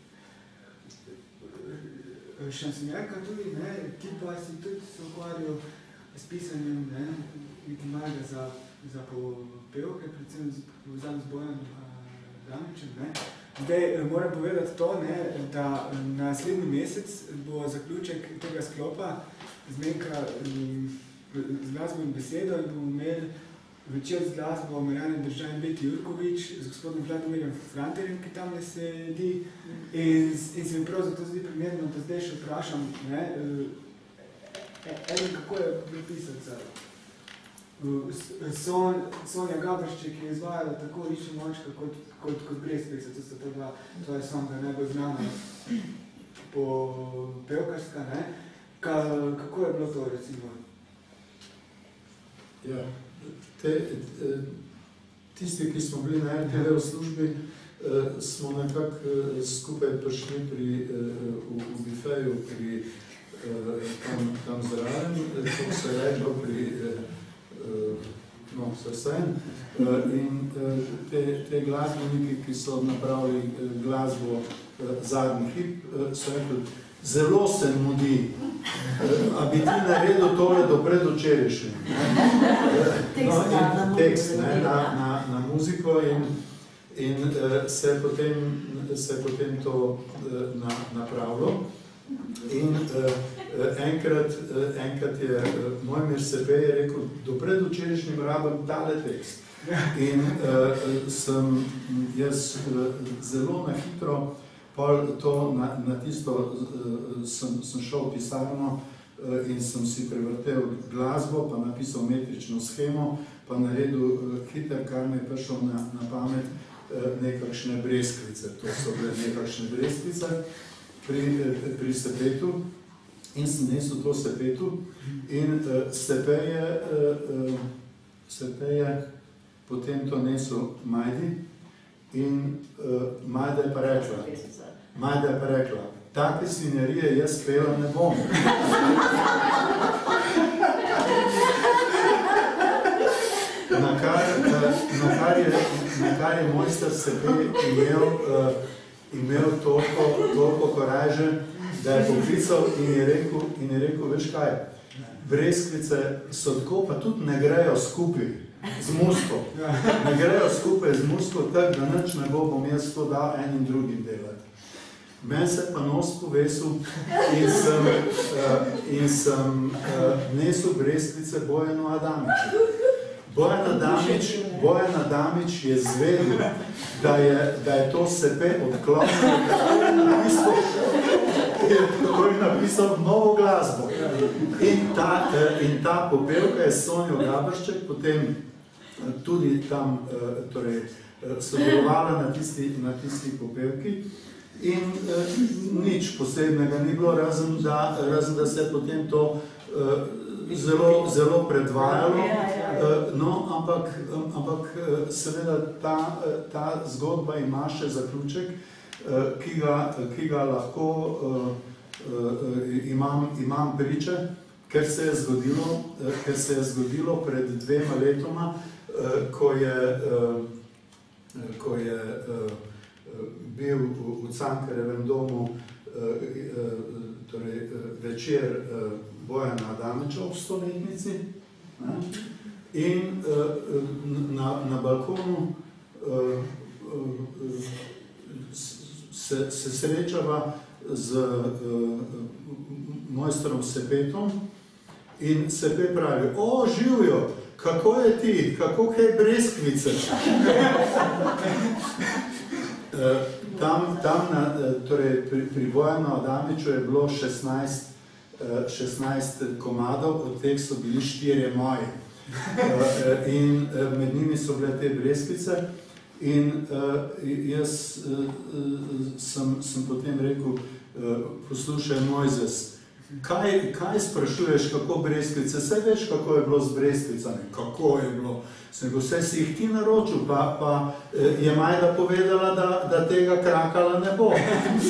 Speaker 1: šansonjerka tudi, ne, ti pa si tudi se ukvarjal s pisanjem, ne, nekaj malega za popevke, predvsem povezano z Bojanom Damičem, ne. Zdaj, moram povedati to, ne, da naslednji mesec bo zaključek tega sklopa zmenka z glasbo in besedo in bomo imeli večer z glasbo Marjane Držan Beti Jurkovič z gospodom Vladomirjem Franterjem, ki tam ne sedi. In se mi prav zato zdi primerno, da zdaj še vprašam, ne, kako je prepisati Sonja Gabršček je izvajala tako Riča Močka kot Brez pesem, to so to dva tvoje songa najbolj znana po pevkarska, ne. Kako je bilo to, recimo?
Speaker 2: Ja, tisti, ki smo bili na RTV v službi, smo nekako skupaj prišli v bifeju tam zraven, to se je reklo pri Srsen. In te glasbeniki, ki so napravili glasbo zadnji hip, so rekli, zelo se mudi, a bi ti naredil tole do predvčerajšnjim. Tekst na muziko in se je potem to napravilo. In enkrat je Mojmir Sepej rekel, do predvčerajšnjim rabim tale tekst. In sem jaz zelo na hitro to na tisto sem šel v pisarno in sem si prevrtel glasbo, pa napisal metrično shemo, pa naredil hiter, kar mi je prišel na pamet, nekakšne breskvice. To so bile nekakšne breskvice pri Sepetu in sem nesel to Sepetu in Sepej je potem to nesel Majdi in Majda je pa rekla, take svinjarije jaz pela ne bom. Na kar je mojster Sepej imel toliko koraže, da je poklical in je rekel, veš kaj, breskvice so tako, pa tudi ne grejo skupaj z musko. Ne grejo skupaj z musko, tako da nič ne bom jaz to dal enim drugim delati. Meni se pa nos povesil in sem nesel breskvice Bojanu Adamiču. Bojan Adamič je zvedel, da je to Sepej odklonil, tako je napisal novo glasbo. In ta popevka je Sonjo Gabršček potem tudi tam sodelovala na tisti popevki. In nič posebnega ni bilo, razen da se je potem to zelo predvajalo, no, ampak seveda ta zgodba ima še zaključek, ki ga lahko imam priče, ker se je zgodilo pred 2 letoma, ko je bil v Cankarjevem domu večer Bojana Adamiča ob 100-letnici in na balkonu se srečava z mojstrom Sepetom in Sepej pravi, o, živjo, kako je ti, kako kaj breskvice? Pri Bojanu Adamiču je bilo 16 komadov, od teh so bili 4 moji. In med njimi so bile te breskvice in jaz sem potem rekel, poslušaj Mojzes, kaj sprašuješ, kako breskvice? Saj veš, kako je bilo z breskvicami? Kako je bilo? Vse si jih ti naročil, pa je Majda povedala, da tega krakala ne bo.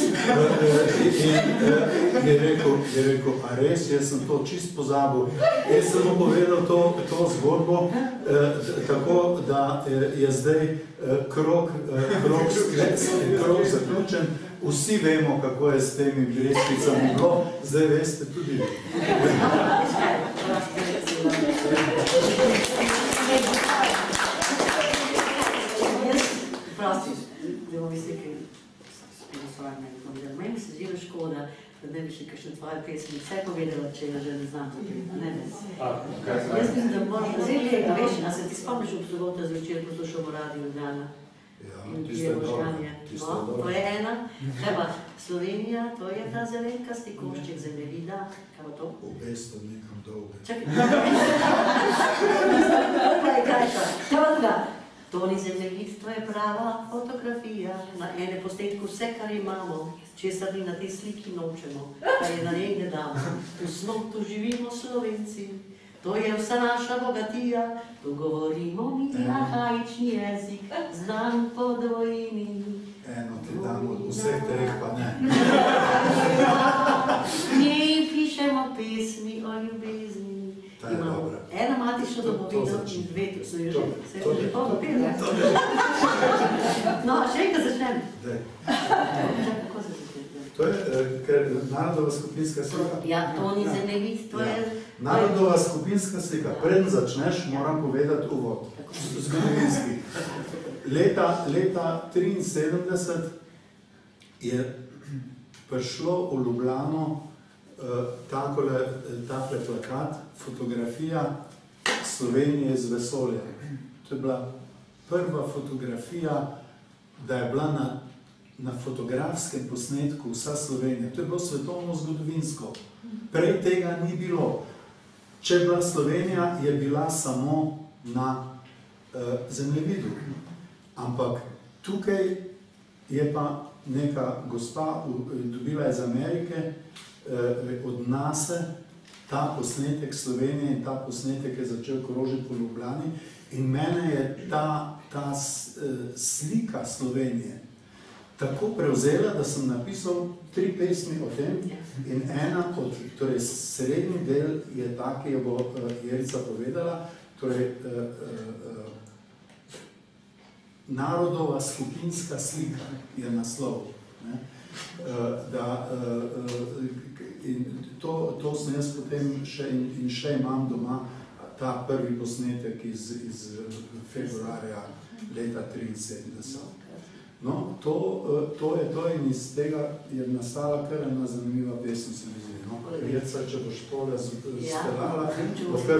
Speaker 2: In je rekel, a res, jaz sem to čist pozabil. Jaz sem mu povedal to zgodbo, tako da je zdaj krog zaključen. Vsi vemo, kako je s temi breskvicami bilo, zdaj veste tudi vi.
Speaker 3: Prosti, da bomo mislili, ki meni se zelo škoda, da ne bi še kakšne tvoje pesmi vse povedala, če jo že ne znam. Jaz mislim, da moraš zelo veš, a se ti spomniš ob sobota zvečer poslušal v Radio Ljubljana? In ki je možganje. No, to je ena. Treba, Slovenija, to je ta zelenkasti košček zemljevida. Kaj bo to?
Speaker 2: Obesto nekam dolge.
Speaker 3: Čakaj. Kaj bo druga? To ni zemljevid, to je prava fotografija. Na ene posnetku vse, kar imamo, česar ni na tej sliki nočemo, kar je na njej ne damo. Tu smo, tu živimo Slovenci, To je vsa naša bogatija, tu govorimo mi arhaični jezik, znan po dvojini.
Speaker 2: Eno ti dam od vseh treh, pa ne.
Speaker 3: V njej pišemo pesmi o ljubezni.
Speaker 2: Ta je dobra.
Speaker 3: Ena matično domovino in dve, to so že. Se je že to dopila? No, še enkrat začnem. Kako se začne?
Speaker 2: To je narodova skupinska slika.
Speaker 3: Ja, to ni zemljevid, to je...
Speaker 2: Narodova skupinska slika. Preden začneš, moram povedati uvod. Zgodovinski. Leta 1973 je prišlo v Ljubljano takle plakat, fotografija Slovenije z vesolja. To je bila prva fotografija, da je bila na fotografskem posnetku vsa Slovenija. To je bilo svetovno zgodovinsko. Prej tega ni bilo. Če je bila Slovenija, je bila samo na zemljevidu. Ampak tukaj je pa neka gospa, dobila iz Amerike, od NASA, ta posnetek Slovenije in ta posnetek je začel krožiti po Ljubljani in mene je ta slika Slovenije tako prevzela, da sem napisal 3 pesmi o tem in ena od, torej srednji del je ta, ki jo bo Jerica povedala, torej Narodova skupinska slika je naslov. In to sem jaz potem še imam doma, ta prvi posnetek iz februarja leta 1973. No, to je in iz tega je nastala kar ena zanimiva pesem, se mi zdi. No, Jerica, če boš tole speljala, bo kar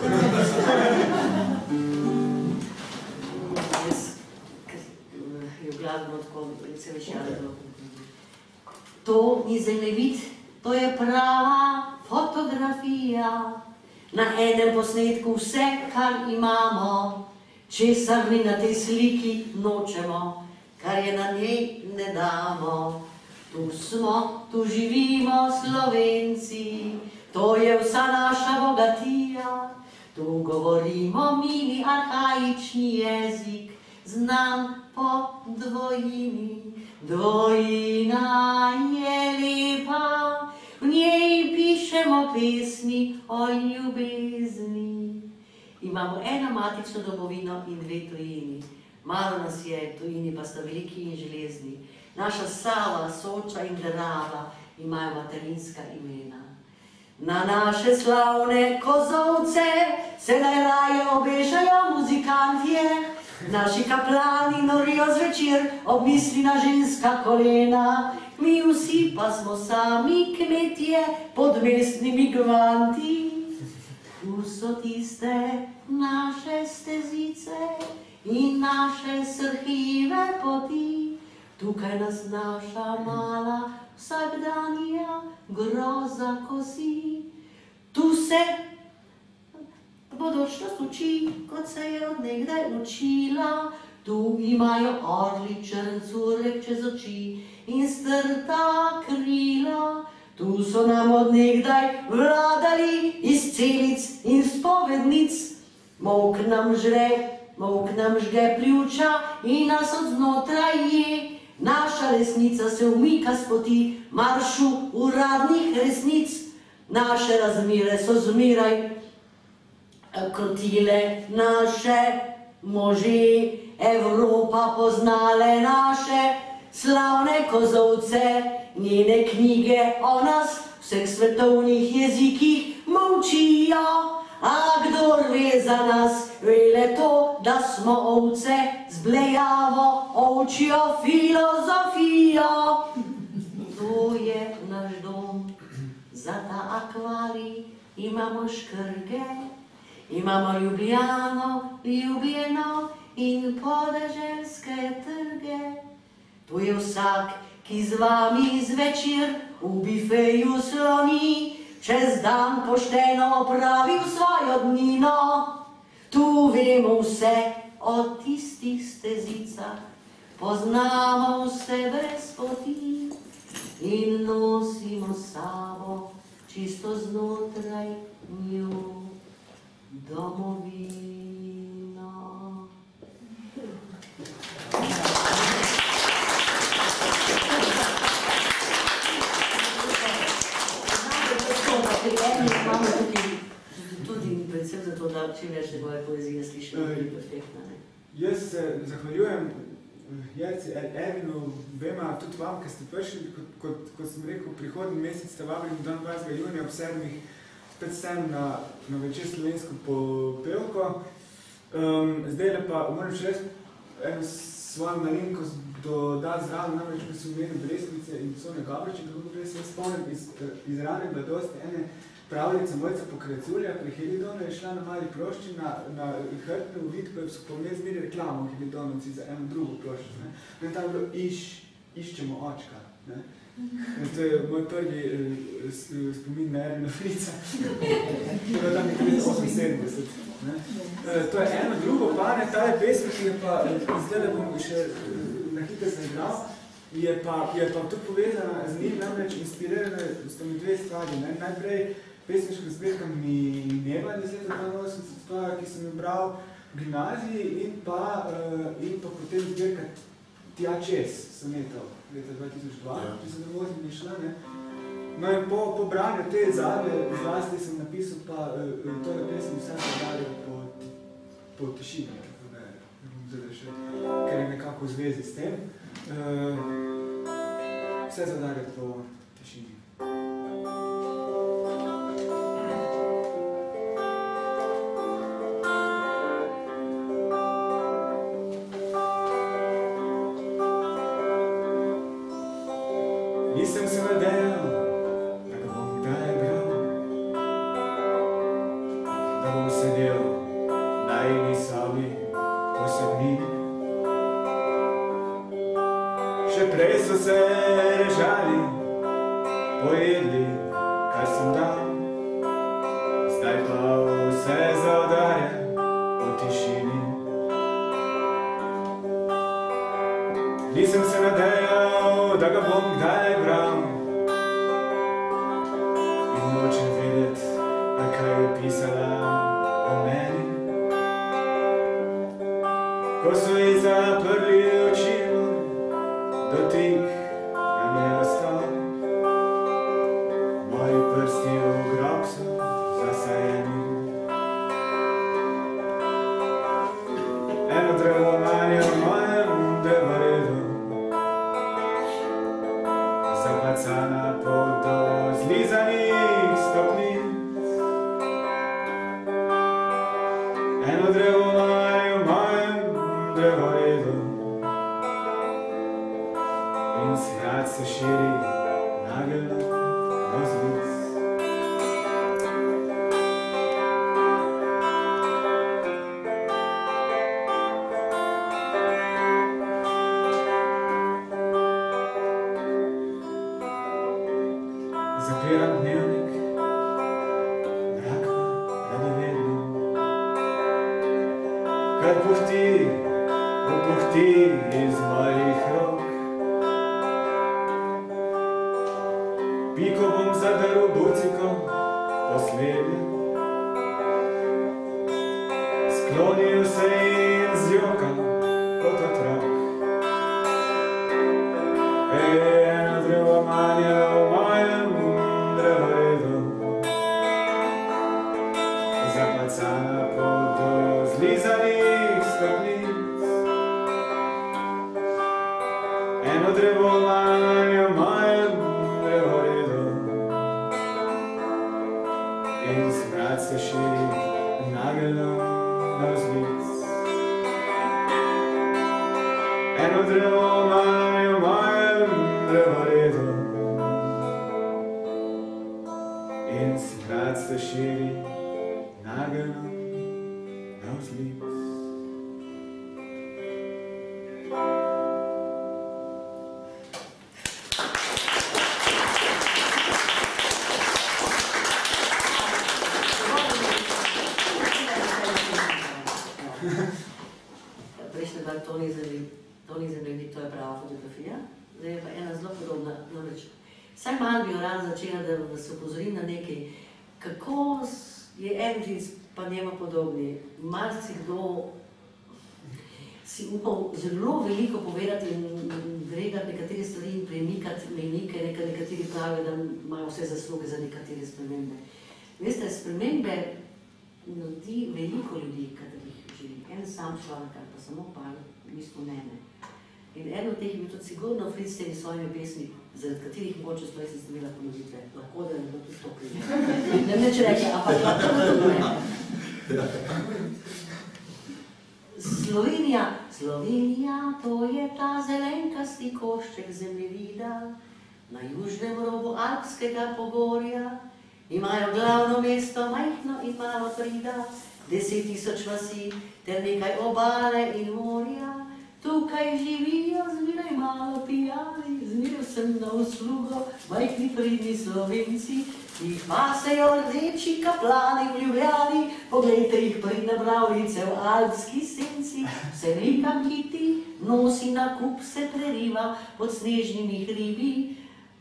Speaker 3: To ni zemljevid, to je prava fotografija. Na enem posnetku vse, kar imamo, česar mi na tej sliki nočemo, kar je na njej ne damo. Tu smo, tu živimo Slovenci, to je vsa naša bogatija. Tu govorimo mili arhaični jezik, znan po dvojini. Dvojina je lepa, v njej pišemo pesmi o ljubezni. Imamo eno matično domovino in 2 tujini. Malo nas je, tujini pa sta veliki in železni. Naša Sava, Soča in Drava imajo materinska imena. Na naše slavne kozovce se najraje obešajo muzikantje. Naši kaplani norijo zvečer ob misli na ženska kolena. Mi vsi pa smo sami kmetje pod mestnimi gvanti. Tu so tiste naše stezice in naše srhljive poti. Tukaj nas naša mala vsakdanja groza kosi. Tu se bodočnost uči, kot se je od nekdaj učila. Tu imajo orli črn curek čez oči in strta krila. Tu so nam od nekdaj vladali iz celic in spovednic. Molk nam žge pljuča in nas od znotraj je. Naša resnica se umika s poti maršu uradnih resnic. Naše razmere so zmeraj krotile naše može. Evropa poznale naše slavne kozovce, njene knjige o nas vseh svetovnih jezikih molčijo. A kdor ve za nas, ve le to, da smo ovce z blejavo ovčjo filozofijo. To je naš dom, za ta akvarij imamo škrge, imamo Ljubljano, Ljubljeno in podeželske trge. Tu je vsak, ki z vami zvečer v bifeju sloni, čez dan pošteno opravil svojo dnino. Tu vemo vse o tistih stezicah, poznamo vse brez poti in nosimo s sabo čisto znotraj njo domovino. Pri eni imamo tudi predvsem zato, da čim več njegove poezije slišimo, da je perfektna.
Speaker 1: Jaz se zahvaljujem Jelci, Ervinu, vema, tudi vam, ki ste prišli, kot sem rekel, prihodnji mesec ste vabili 22. junija ob 7. spet sem na večer slovensko popevko. Zdaj pa moram še res eno svojo malenkost dodati zraven, namreč ko sem omenil Brestnice in Sonja Gabriča, kako bi se spomnim iz rane mladosti ene pravljice Mojca Pokrajculja, pri Helidonu je šla na Mali plošči na hrbtni uvid, ko je pomeni zmeri reklamo v Helidonovci za eno drugo ploščo. In tam je bilo iščemo očka. To je moj prvi spomin na Ervina Frica. To je tam nekaj 78. To je eno drugo, pa ne, tale pesmi, ki je pa, zdaj da bom še na hitro sem igral, je pa tudi povezana z njim, namreč inspirirana sta mi dve stvari. Najprej pesniška zbirka Mineva iz leta 82, ki sem jo bral v gimnaziji, in pa potem zbirka Tja čez sonetov leta 2002, če se ne vozim, je šla. No in po branju te zadnje zlasti sem napisal pa tole pesem Vse zadarje po tišini, ker je nekako v zvezi s tem. Vse zadarje po tišini. Nisem se nadejal, da ga bom kdaj bral, da bom sedel na eni sobi posebnini. Še prej so se režali, pojedli, kar sem dal, zdaj pa vse zaudarja po tišini. Nisem se nadejal, da ga bom kdaj bral, in nočem vedeti, kaj je pisala o meni. Ko so ji zaprli očima, dotik nam je ostal, moji prsti v grob so zasajeni. Eno drevo manje v mojem drevoredu, zapacana pot do zlizanih stopnic. Eno drevo manje v mojem drevoredu in smrad se širi nagelno rozlic. Zapiram dnevnik, mrak pa radovedno, kar puhti iz mojih rok. Piko bom zadrl buciko poslednje, sklonil se in zjokal kot otrok. Eno drevo manje v mojem drevoredu, zapacana pot do zlizanih stopnic. Eno drevo manje v mojem drevoredu in smrad se širi nagelno navzlic. Eno drevo manje v mojem drevoredu in smrad se širi nagelno navzlic.
Speaker 3: Prejšnji dan to ni zemljenik, to je prava fotografija. Zdaj je pa ena zelo podobna, namreč vsaj malo bi jo rada začela, da vas opozorim na nekaj, kako je en klic pa njemu podobni. Malce kdo si upal zelo veliko povedati in gregati nekatere stvari in premikati mejnike, nekateri pravijo, da imajo vse zasluge za nekatere spremembe. Veste, spremembe naredi veliko ljudi, kadar jih živi. En sam človek, ali pa samo par, v bistvu mene. In eno od teh je bil tudi sigurno Fritz s temi svojimi pesmi, zaradi katerih mogoče sploh sem imela ponovitve. Lahko, da je bilo tudi to krivo. Ne neče reči, ampak lahko da to ne. Slovenija, to je ta zelenkasti košček zemljevida na južnem robu Alpskega pogorja. Imajo glavno mesto, majhno in malo prida, 10.000 vasi ter nekaj obale in morja. Tukaj živijo zmeraj malo pijani, zmeraj sem na uslugo, majhni pridni Slovenci, jih pasejo rdeči kaplani v Ljubljani, poglejte jih pridne pravljice v alpski senci, se nekam hiti, nosi na kup se preriva pod snežnimi hribi,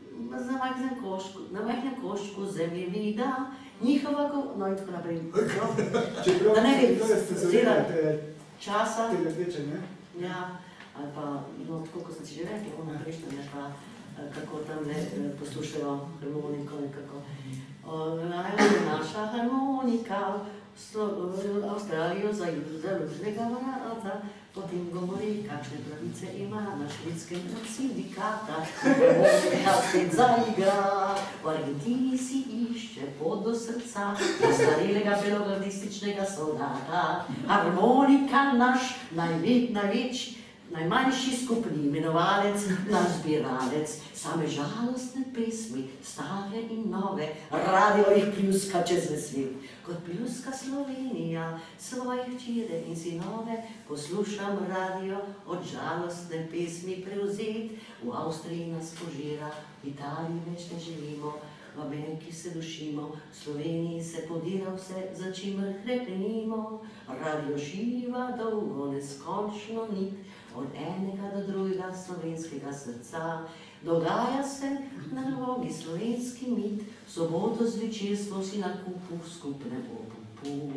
Speaker 3: na majhnem koščku zemljevida, njihova no in tako naprej. Da ne bi časa. Ja, ali pa, no, tako kot sem si že rekla, ona prejšnja je pa, kako tam poslušajo harmoniko nekako. Naša harmonika v Avstralijo za južnega vrata, potem govori, kakšne pravice ima na švedskem sindikata, harmonika spet zaigra, v Argentini si išče pot do srca, ostarelega belogardističnega soldata. Harmonika naš najmanjši skupni imenovalec, naš zbiralec, same žalostne pesmi, stare in nove, radio jih pljuska čez vesel. Kot pljuska Slovenija, svoje hčere in sinove, poslušam radio, od žalostne pesmi prevzet, v Avstriji nas požira, v Italiji več ne živimo, v Ameriki se dušimo, v Sloveniji se podira vse, za čimer hrepenimo, radio šiva dolgo neskončno nit, od enega do drugega slovenskega srca. Dogaja se na nogi slovenski mit, v soboto zvečer smo si na kupu skupne obupu.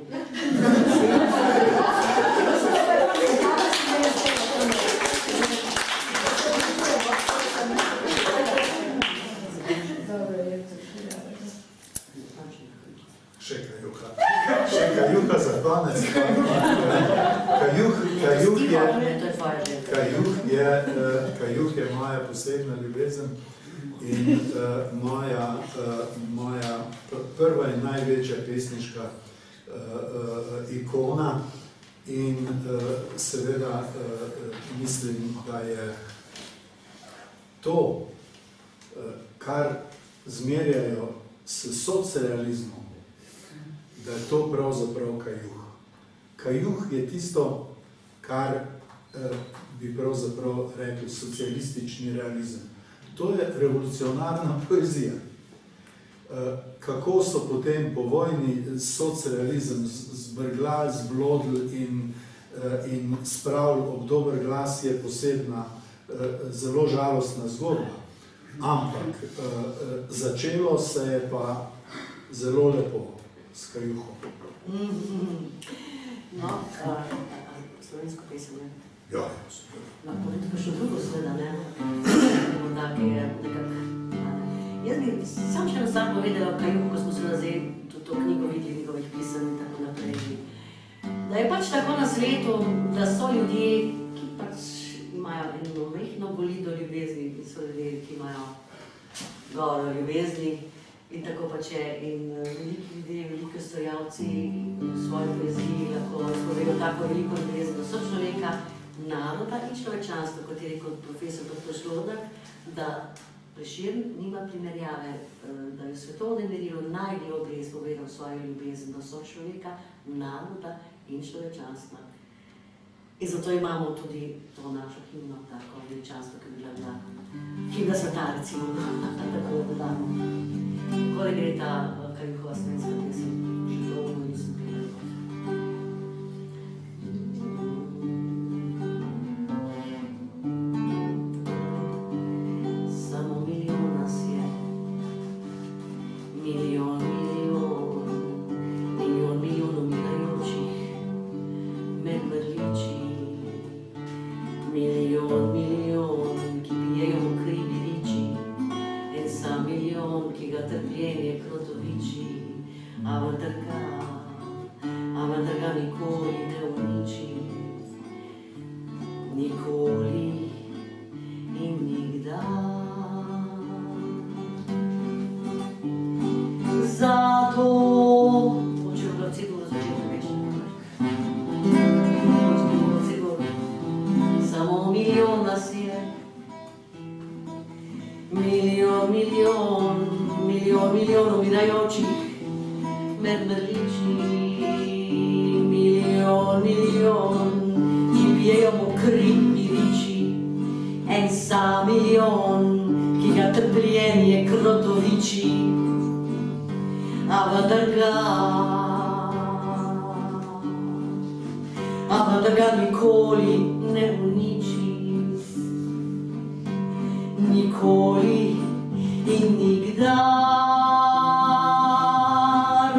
Speaker 2: Še kajuha za konec. Kajuh je moja posebna ljubezen in moja prva in največja pesniška ikona in seveda mislim, da je to, kar zmerjajo s socrealizmom, da je to pravzaprav kajuh. Kajuh je tisto, kar bi pravzaprav rekli socialistični realizem. To je revolucionarna poezija. Kako so potem po vojni socrealizem zbrglali, zblodili in spravili ob dober glas, je posebna, zelo žalostna zgodba. Ampak začelo se je pa zelo lepo s kajuhom.
Speaker 3: No, slovensko pesem, ne?
Speaker 2: Ja,
Speaker 3: lahko je tako še drugo seveda, ne? Morda, ki je nekako... Jaz bi sam še enostavno povedala o kajuhu, ko smo seveda zdaj to knjigo videli, njegovih pisem in tako naprej. Da je pač tako na svetu, da so ljudje, ki pač imajo eno mehno bolido ljubezni, in so ljudje, ki imajo goro ljubezni. In tako pač je. In veliki ljudje, veliki ustvarjalci v svoji poeziji lahko izpovejo tako veliko ljubezen do sočloveka, naroda in človečanstva, kot je rekel profesor dr. Šlodek, da Prešern nima primerjave, da je v svetovnem merilu najgloblje izpovedal svojo ljubezen do sočloveka, naroda in človečanstva. In zato imamo tudi to našo himno, tako veličanstvo, ki bi bila himna sveta, recimo, tako da damo. Kole gre ta kajuhova slovenska pesem, že dolgo nisem pela. Samo milijon nas je, milijon, in milijon, ki ga trpljenje krotoviči, a vendar ga nikoli ne uniči. Nikoli in nikdar. Zato, če v glavi dobro začeti, veš, samo milijon nas je, milijon umirajočih med mrliči, milijon, ki pijejo mokri miriči, en sam milijon, ki ga trpljenje krotoviči, a vendar ga nikoli ne uniči, nikoli in nikdar.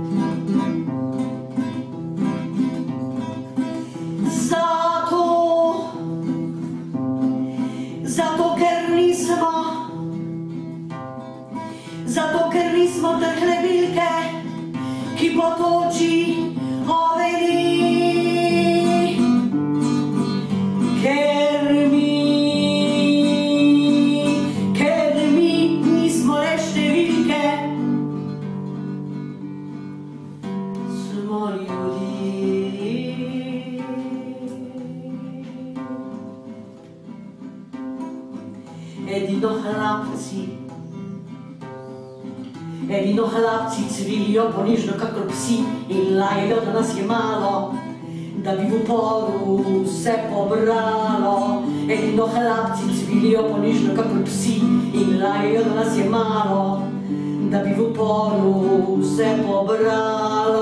Speaker 3: Zato, ker nismo trhle bilke, ki potoči oveni, ker mi nismo le številke, smo ljudje. Edino hlapci cvilijo ponižno kakor psi in lajejo, da nas je malo, da bi v uporu vse pobralo. Edino hlapci cvilijo ponižno kakor psi in lajejo, da nas je malo, da bi v uporu vse pobralo.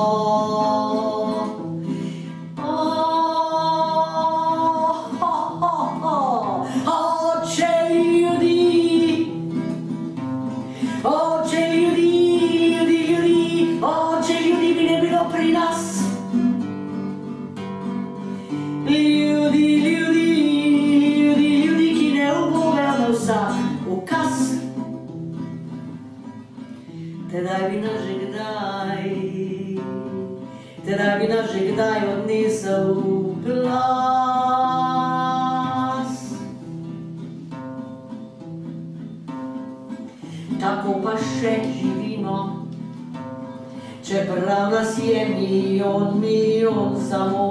Speaker 3: Tedaj bi nas že kdaj odnesel glas. Tako pa še živimo, čeprav nas je milijon samo.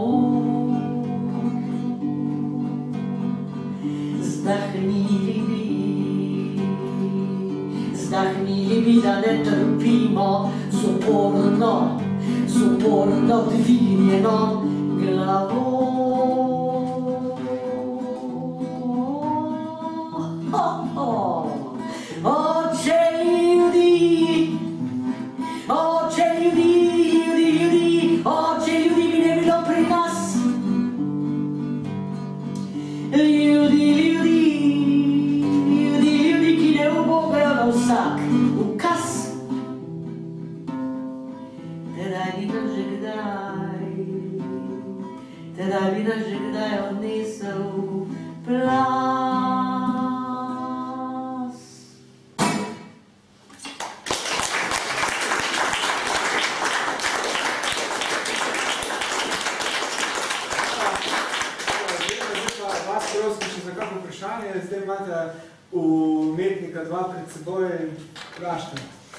Speaker 3: Zdahnili bi, da ne trpimo, z uporno dvignjeno glavo. Oče ljudi, bi ne bilo pri nas. Ljudi, ki ne ubogajo na vsak ukaz. Tedaj bi nas že kdaj odnesel plas.
Speaker 1: Vas prosim še za kakšno vprašanje, zdaj imate umetnika dva pred seboj in vprašajte.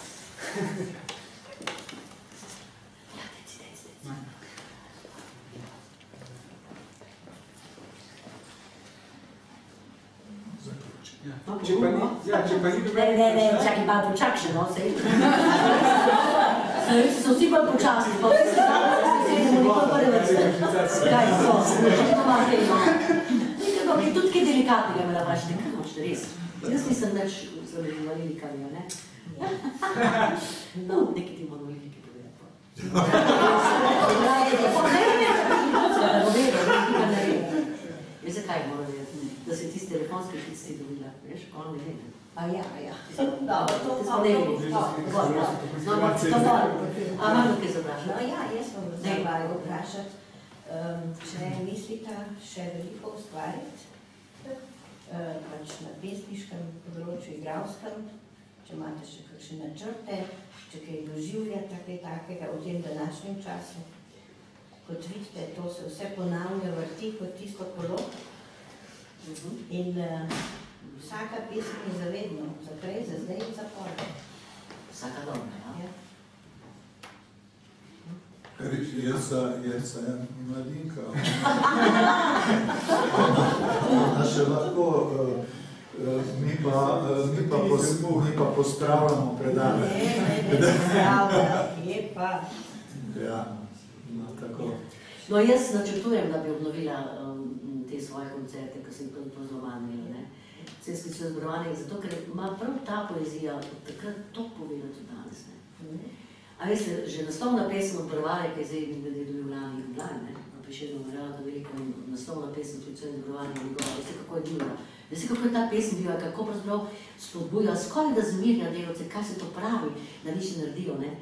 Speaker 1: Če pa ni
Speaker 3: Ne, čakaj, malo počak še, no, sej. So vsi bolj počasni, pa vsi se sedemo nikoli prve vrste. Kaj so, če to malo temo. Nekako, ki tudi kaj delikatnega me da vprašati, kaj hočete, res. Jaz nisem več zavrljivali karjo, ne? No, nekaj ti moramo nekaj povedati. Veš, zakaj moram vedeti? Da se tisti telefonski klic ti dobila, veš, ko on ne vede. A ja. Dobro, to smo nevili. A imamo kaj za vprašati?
Speaker 4: No ja, jaz vam zdaj vprašati, če mislite še veliko ustvariti, pač na pesniškem področju, igralskem, če imate še kakšne načrte, če kaj doživljate takega v tem današnjem času. Kot vidite, to se vse ponavlja, vrti kot tisto kolo. In vsaka pesem je zavedno, za prej, za zdaj in za pol.
Speaker 3: Vsaka dobra, ja.
Speaker 2: Jerca je mladinka. A še lahko, mi pa pospravljamo predane.
Speaker 4: Ne pospravljamo, je pa.
Speaker 2: Ja, no tako.
Speaker 3: No, jaz načrtujem, da bi obnovila te svoje koncerte, ki sem jih pozvomala, ne. Se sklicujem zborovanje, zato ker ima prav ta poezija takrat to povedati tudi danes, ne. A veste, že naslovna pesem Odborovanje, ki je zdaj glede do Ljubljane in Ljubljane, ne, Prešernova relativno veliko naslovna pesem Sklicujem zborovanje njegova, veste, kako je divna. Veste, kako je ta pesem bila, kako pravzaprav spodbuja, skoraj da zmirja delavce, kaj se to pravi, da nič ne naredijo, ne.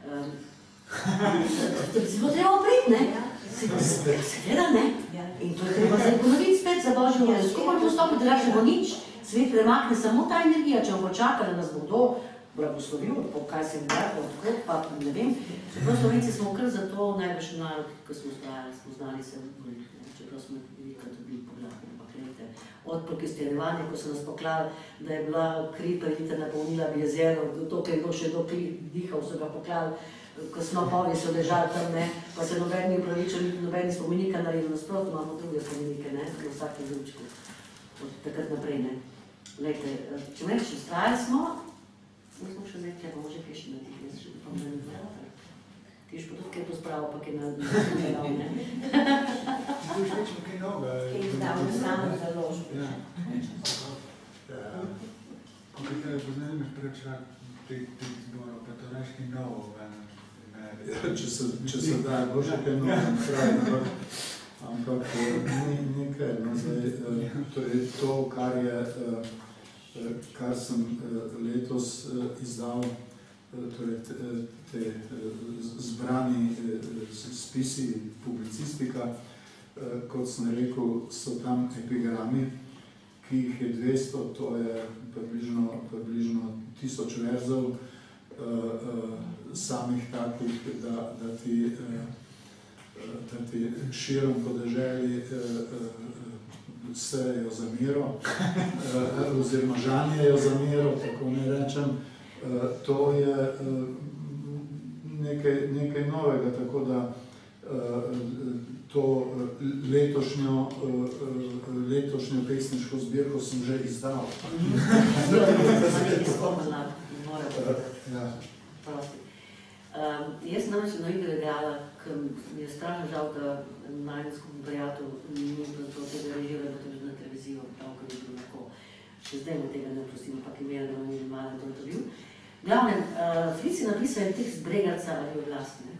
Speaker 3: Da bi se bilo treba opriti, ne? Seveda ne. In to je treba zdaj ponoviti spet za Božjo voljo. Skupaj postopiti, da še bo nič, svet premakne samo ta energija, če bomo počakali, da nas bo kdo blagoslovil, kaj se jim da, odkot, pa ne vem. Čeprav Slovenci smo kar zato največ narod, ko smo ustrajali, smo znali se boriti, čeprav smo veliko dobili poglavni, ampak gledajte, od prokestirevanja, ko so nas poklali, da je bila kri prelita napolnila bi jezero, dokaj je bilo še dihal, so ga poklali, ko smo povi so ležali tam, ne, pa se noben ni upravičil, noben spomenika naredil, nasprotno imamo druge spomenike, ne, na vsakem zvučku, od takrat naprej, ne. Glejte, če me reči, ustrajali smo, nismo še nekaj, bomo že kaj še narediti, jaz še upam, da ne vrata. Ti ješ pa tudi kaj pospravil, pa kaj naredil, ne.
Speaker 1: Ti boš rečemo kaj noga.
Speaker 4: Kaj izdavno samo založbo.
Speaker 1: Ja. Kaj te poznanimaš preč rad teh zborov, pa to reš kaj novo,
Speaker 2: Če se da, bo še kaj novo napraviti, ampak nekaj, no zdaj, torej to, kar sem letos izdal, torej te zbrani spisi, publicistika, kot sem rekel, so tam epigrami, ki jih je 200, to je približno 1000 verzov, samih takih, da ti širom podeželji sejejo za miro, oziroma žanjejo za miro, tako ne rečem. To je nekaj novega, tako da to letošnjo pesniško zbirko sem že izdal.
Speaker 3: Jaz sem namreč na igre igrala, ker mi je strašno žal, da najbolj skupno prijatelj ni bilo to tega režira, da to že na televizijo, tako je bilo lahko. Še zdaj mu tega ne prostim, pa imela, da mi je malo to bil. Glavnem, Fritz je napisal en tekst Bregarca ali oblast, ne?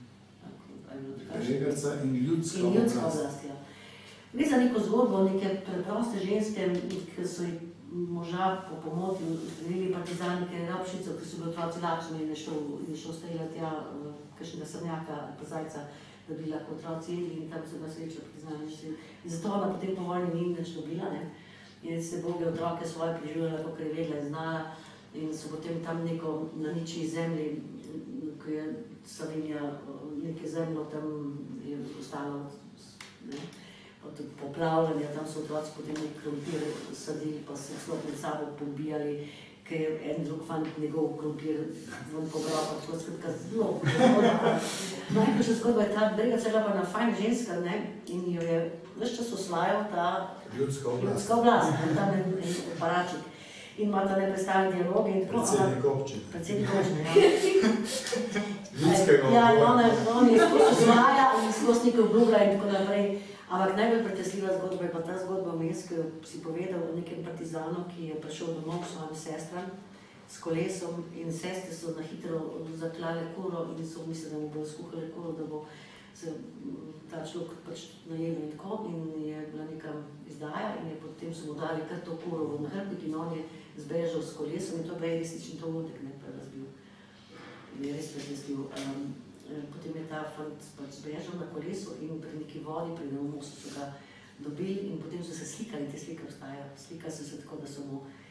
Speaker 2: Bregarca in ljudska oblast.
Speaker 3: Ja. Gre za neko zgodbo, neke preproste ženske, ki so jih moža po pomoti ustrelili partizani, ker je Rabšico, ki so bili otroci lačni in je šel streljati tja kakšnega srnjaka ali pa zajca, da bi lahko otroci jedli in tam so ga srečali partizani. In zato ona potem po vojni ni nič dobila, ne? In se Boge otroke svoje preživljala, kakor je vedela in znala. In so potem tam neko na ničji zemlji, ko je Savinja nekaj zemljo, tam je ostalo od poplavljanja, tam so otroci potem nek krompir sadili, pa se celo med sabo pobijali, ker je en drug fant njegov krompir ven pobral, pa tako skratka zelo zgodba. Najboljša zgodba je ta Bregarca je bila pa na fajn ženska, ne, in jo je ves čas oslajal ta ljudska oblast, tam je aparačik. In imata neprestavljene dialoge in tako.
Speaker 2: Predsednik občine.
Speaker 3: Predsednik občine, ja.
Speaker 2: Ljudskega
Speaker 3: Ja, in on je skozi osvaja in skozi nekaj obljublja in tako naprej. Ampak najbolj pretesljiva zgodba je pa ta zgodba vmes, ki jo si povedal o nekem partizanu, ki je prišel domov s svojim sestram s kolesom in sestre so na hitro zaklale kuro in so mislili, da mu bodo skuhali kuro, da bo se ta človek pač najedel in tako in je bila neka izdaja in je potem so mu dali kar to kuro v nahrbnik in on je zbežal s kolesom in to je resnični dogodek, ne pa razbil. In je res pretesljiv. Potem je ta fant pač zbežal na kolesu in pri neki vodi, pri Neumosu so ga dobili in potem so se slikali, te slike ostajajo. Slikali so se tako, da so mu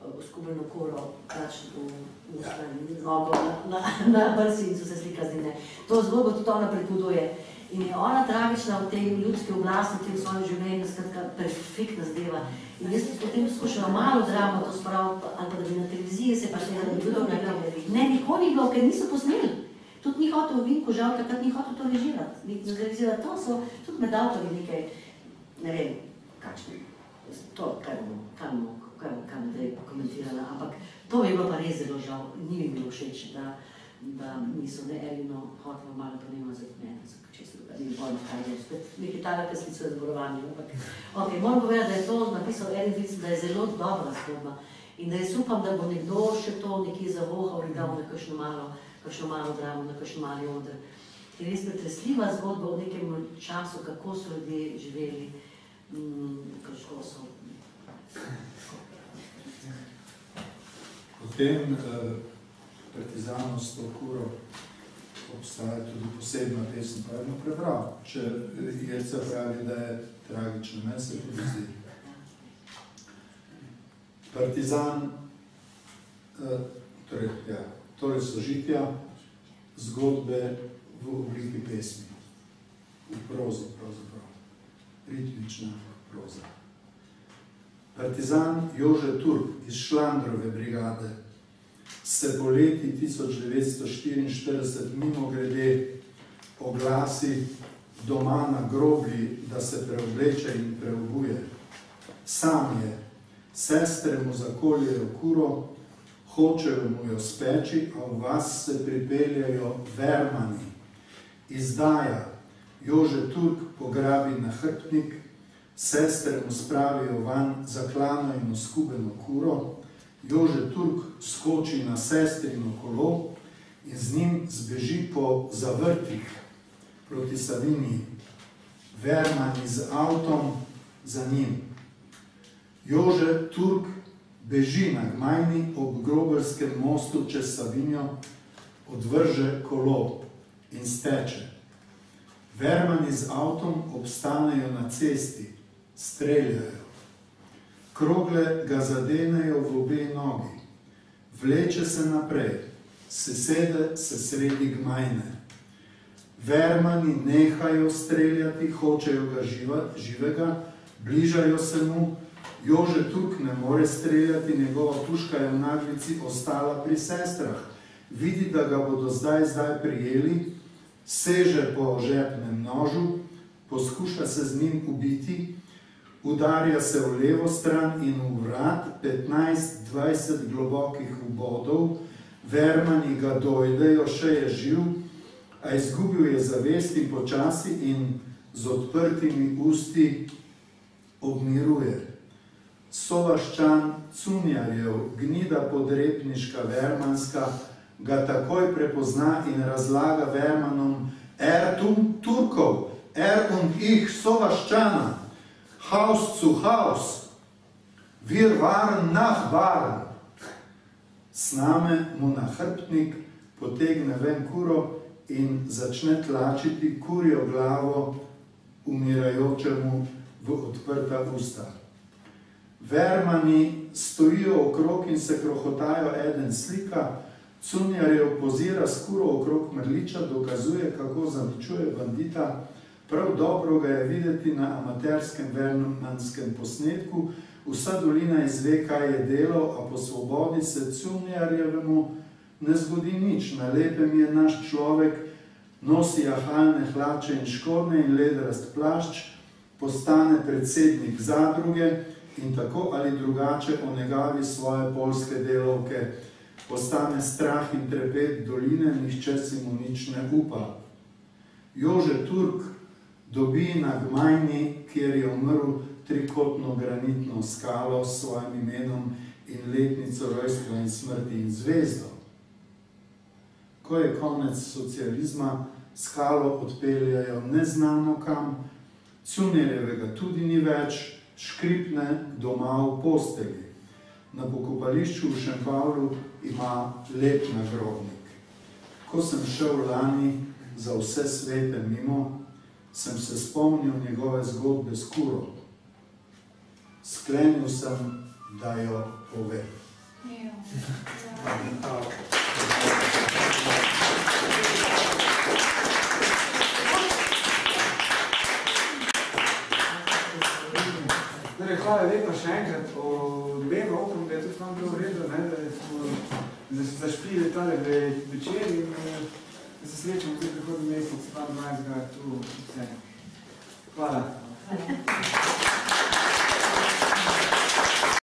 Speaker 3: skubljeno koro, pač v usta in nogo na prsi in so se slika z njim. To zgodbo tudi ona pripoveduje. In je ona tragična v tej ljudski oblasti, v tem svojem življenju, skratka, perfektna zadeva. In jaz potem skušala malo dramo to spraviti, ali pa da bi na televiziji se pa še da bi bilo nekaj. Ne, nikoli ni bilo, ker niso posneli. Tudi ni hotel Vinko, žal, takrat ni hotel to režirati. To so tudi med avtorji nekaj, ne vem, kakšne. To, kaj bom zdaj komentirala, ampak to je bilo pa res zelo žal, ni mi bilo všeč, da niso ne Elino hotela malo ponema za mene, če se dogaja, ni pojma, kaj je, spet nekaj tala kasnico razborovanja, ampak ok, moram povedati, da je to napisal Elin Vic, da je zelo dobra zgodba in da jaz upam, da bo nekdo še to nekje zavohal in dal na kakšno malo dramo, na kakšno mali oder. Je res pretresljiva zgodba v nekem času, kako so ljudje živeli, kako so.
Speaker 2: Potem Partizanov s to kuro obstaja tudi posebna pesem, pa eno prebral. Če Jerca pravi, da je tragično, meni se tudi zdi. Partizan, torej sožitja, zgodbe v obliki pesmi, v prozi pravzaprav, ritmična proza. Partizan Jože Turk iz Šlandrove brigade se po leti 1944 mimogrede oglasi doma na groblji, da se preobleče in preobuje. Sam je, sestre mu zakoljejo kuro, hočejo mu jo speči, a v vas se pripeljajo vermani. Izdaja, Jože Turk pograbi nahrbtnik, sestre mu spravijo van zaklano in oskubeno kuro, Jože Turk skoči na sestrino kolo in z njim zbeži po zavrtih proti Savinji. Vermani z avtom za njim. Jože Turk beži na Gmajni ob Grobelskem mostu čez Savinjo, odvrže kolo in steče. Vermani z avtom obstanejo na cesti, streljajo. Krogle ga zadenejo v obe nogi. Vleče se naprej, sesede se sredi Gmajne. Vermani nehajo streljati, hočejo ga živega, bližajo se mu. Jože Turk ne more streljati, njegova puška je v naglici ostala pri sestrah. Vidi, da ga bodo zdaj prijeli, seže po žepnem nožu, poskuša se z njim ubiti, udarja se v levo stran in v vrat, 15-20 globokih vbodov, vermani ga dojdejo, še je živ, a izgubil je zavest in počasi in z odprtimi usti obmiruje. Sovaščan Cunjarjev, gnida podrepniška vermanska, ga takoj prepozna in razlaga vermanom: Turkov, und ich Sovaščana, Haus zu Haus, wir waren Nachbarn. Sname mu na hrbtnik, potegne ven kuro in začne tlačiti kurjo glavo umirajočemu v odprta usta. Vermani stojijo okrog in se krohotajo, eden slika, Cunjarjev pozira s kuro okrog mrliča, dokazuje, kako zaničuje bandita. Prav dobro ga je videti na amaterskem vermanskem posnetku. Vsa dolina izve, kaj je delal, a po svobodi se Cunjarjevemu ne zgodi nič. Na lepem je naš človek, nosi jahalne hlače in škorne in ledrast plašč, postane predsednik zadruge in tako ali drugače onegavi svoje poljske delavke. Postane strah in trepet doline, nihče si mu nič ne upa. Jože Turk dobi na Gmajni, kjer je umrl, trikotno granitno skalo s svojim imenom in letnico rojstva in smrti in zvezdo. Ko je konec socializma, skalo odpeljajo neznano kam, Cunjarjevega tudi ni več, škripne doma v posteli. Na pokopališču v Šentpavlu ima lep nagrobnik. Ko sem šel lani za vse svete mimo, sem se spomnil njegove zgodbe s kuro. Sklenil sem, da jo pove.
Speaker 1: Hvala lepa še enkrat obema, upam, da je tudi vam bilo v redu, da se zašpili tale večer in da se srečamo tudi prihodni mesec, 22. tu vse. Hvala.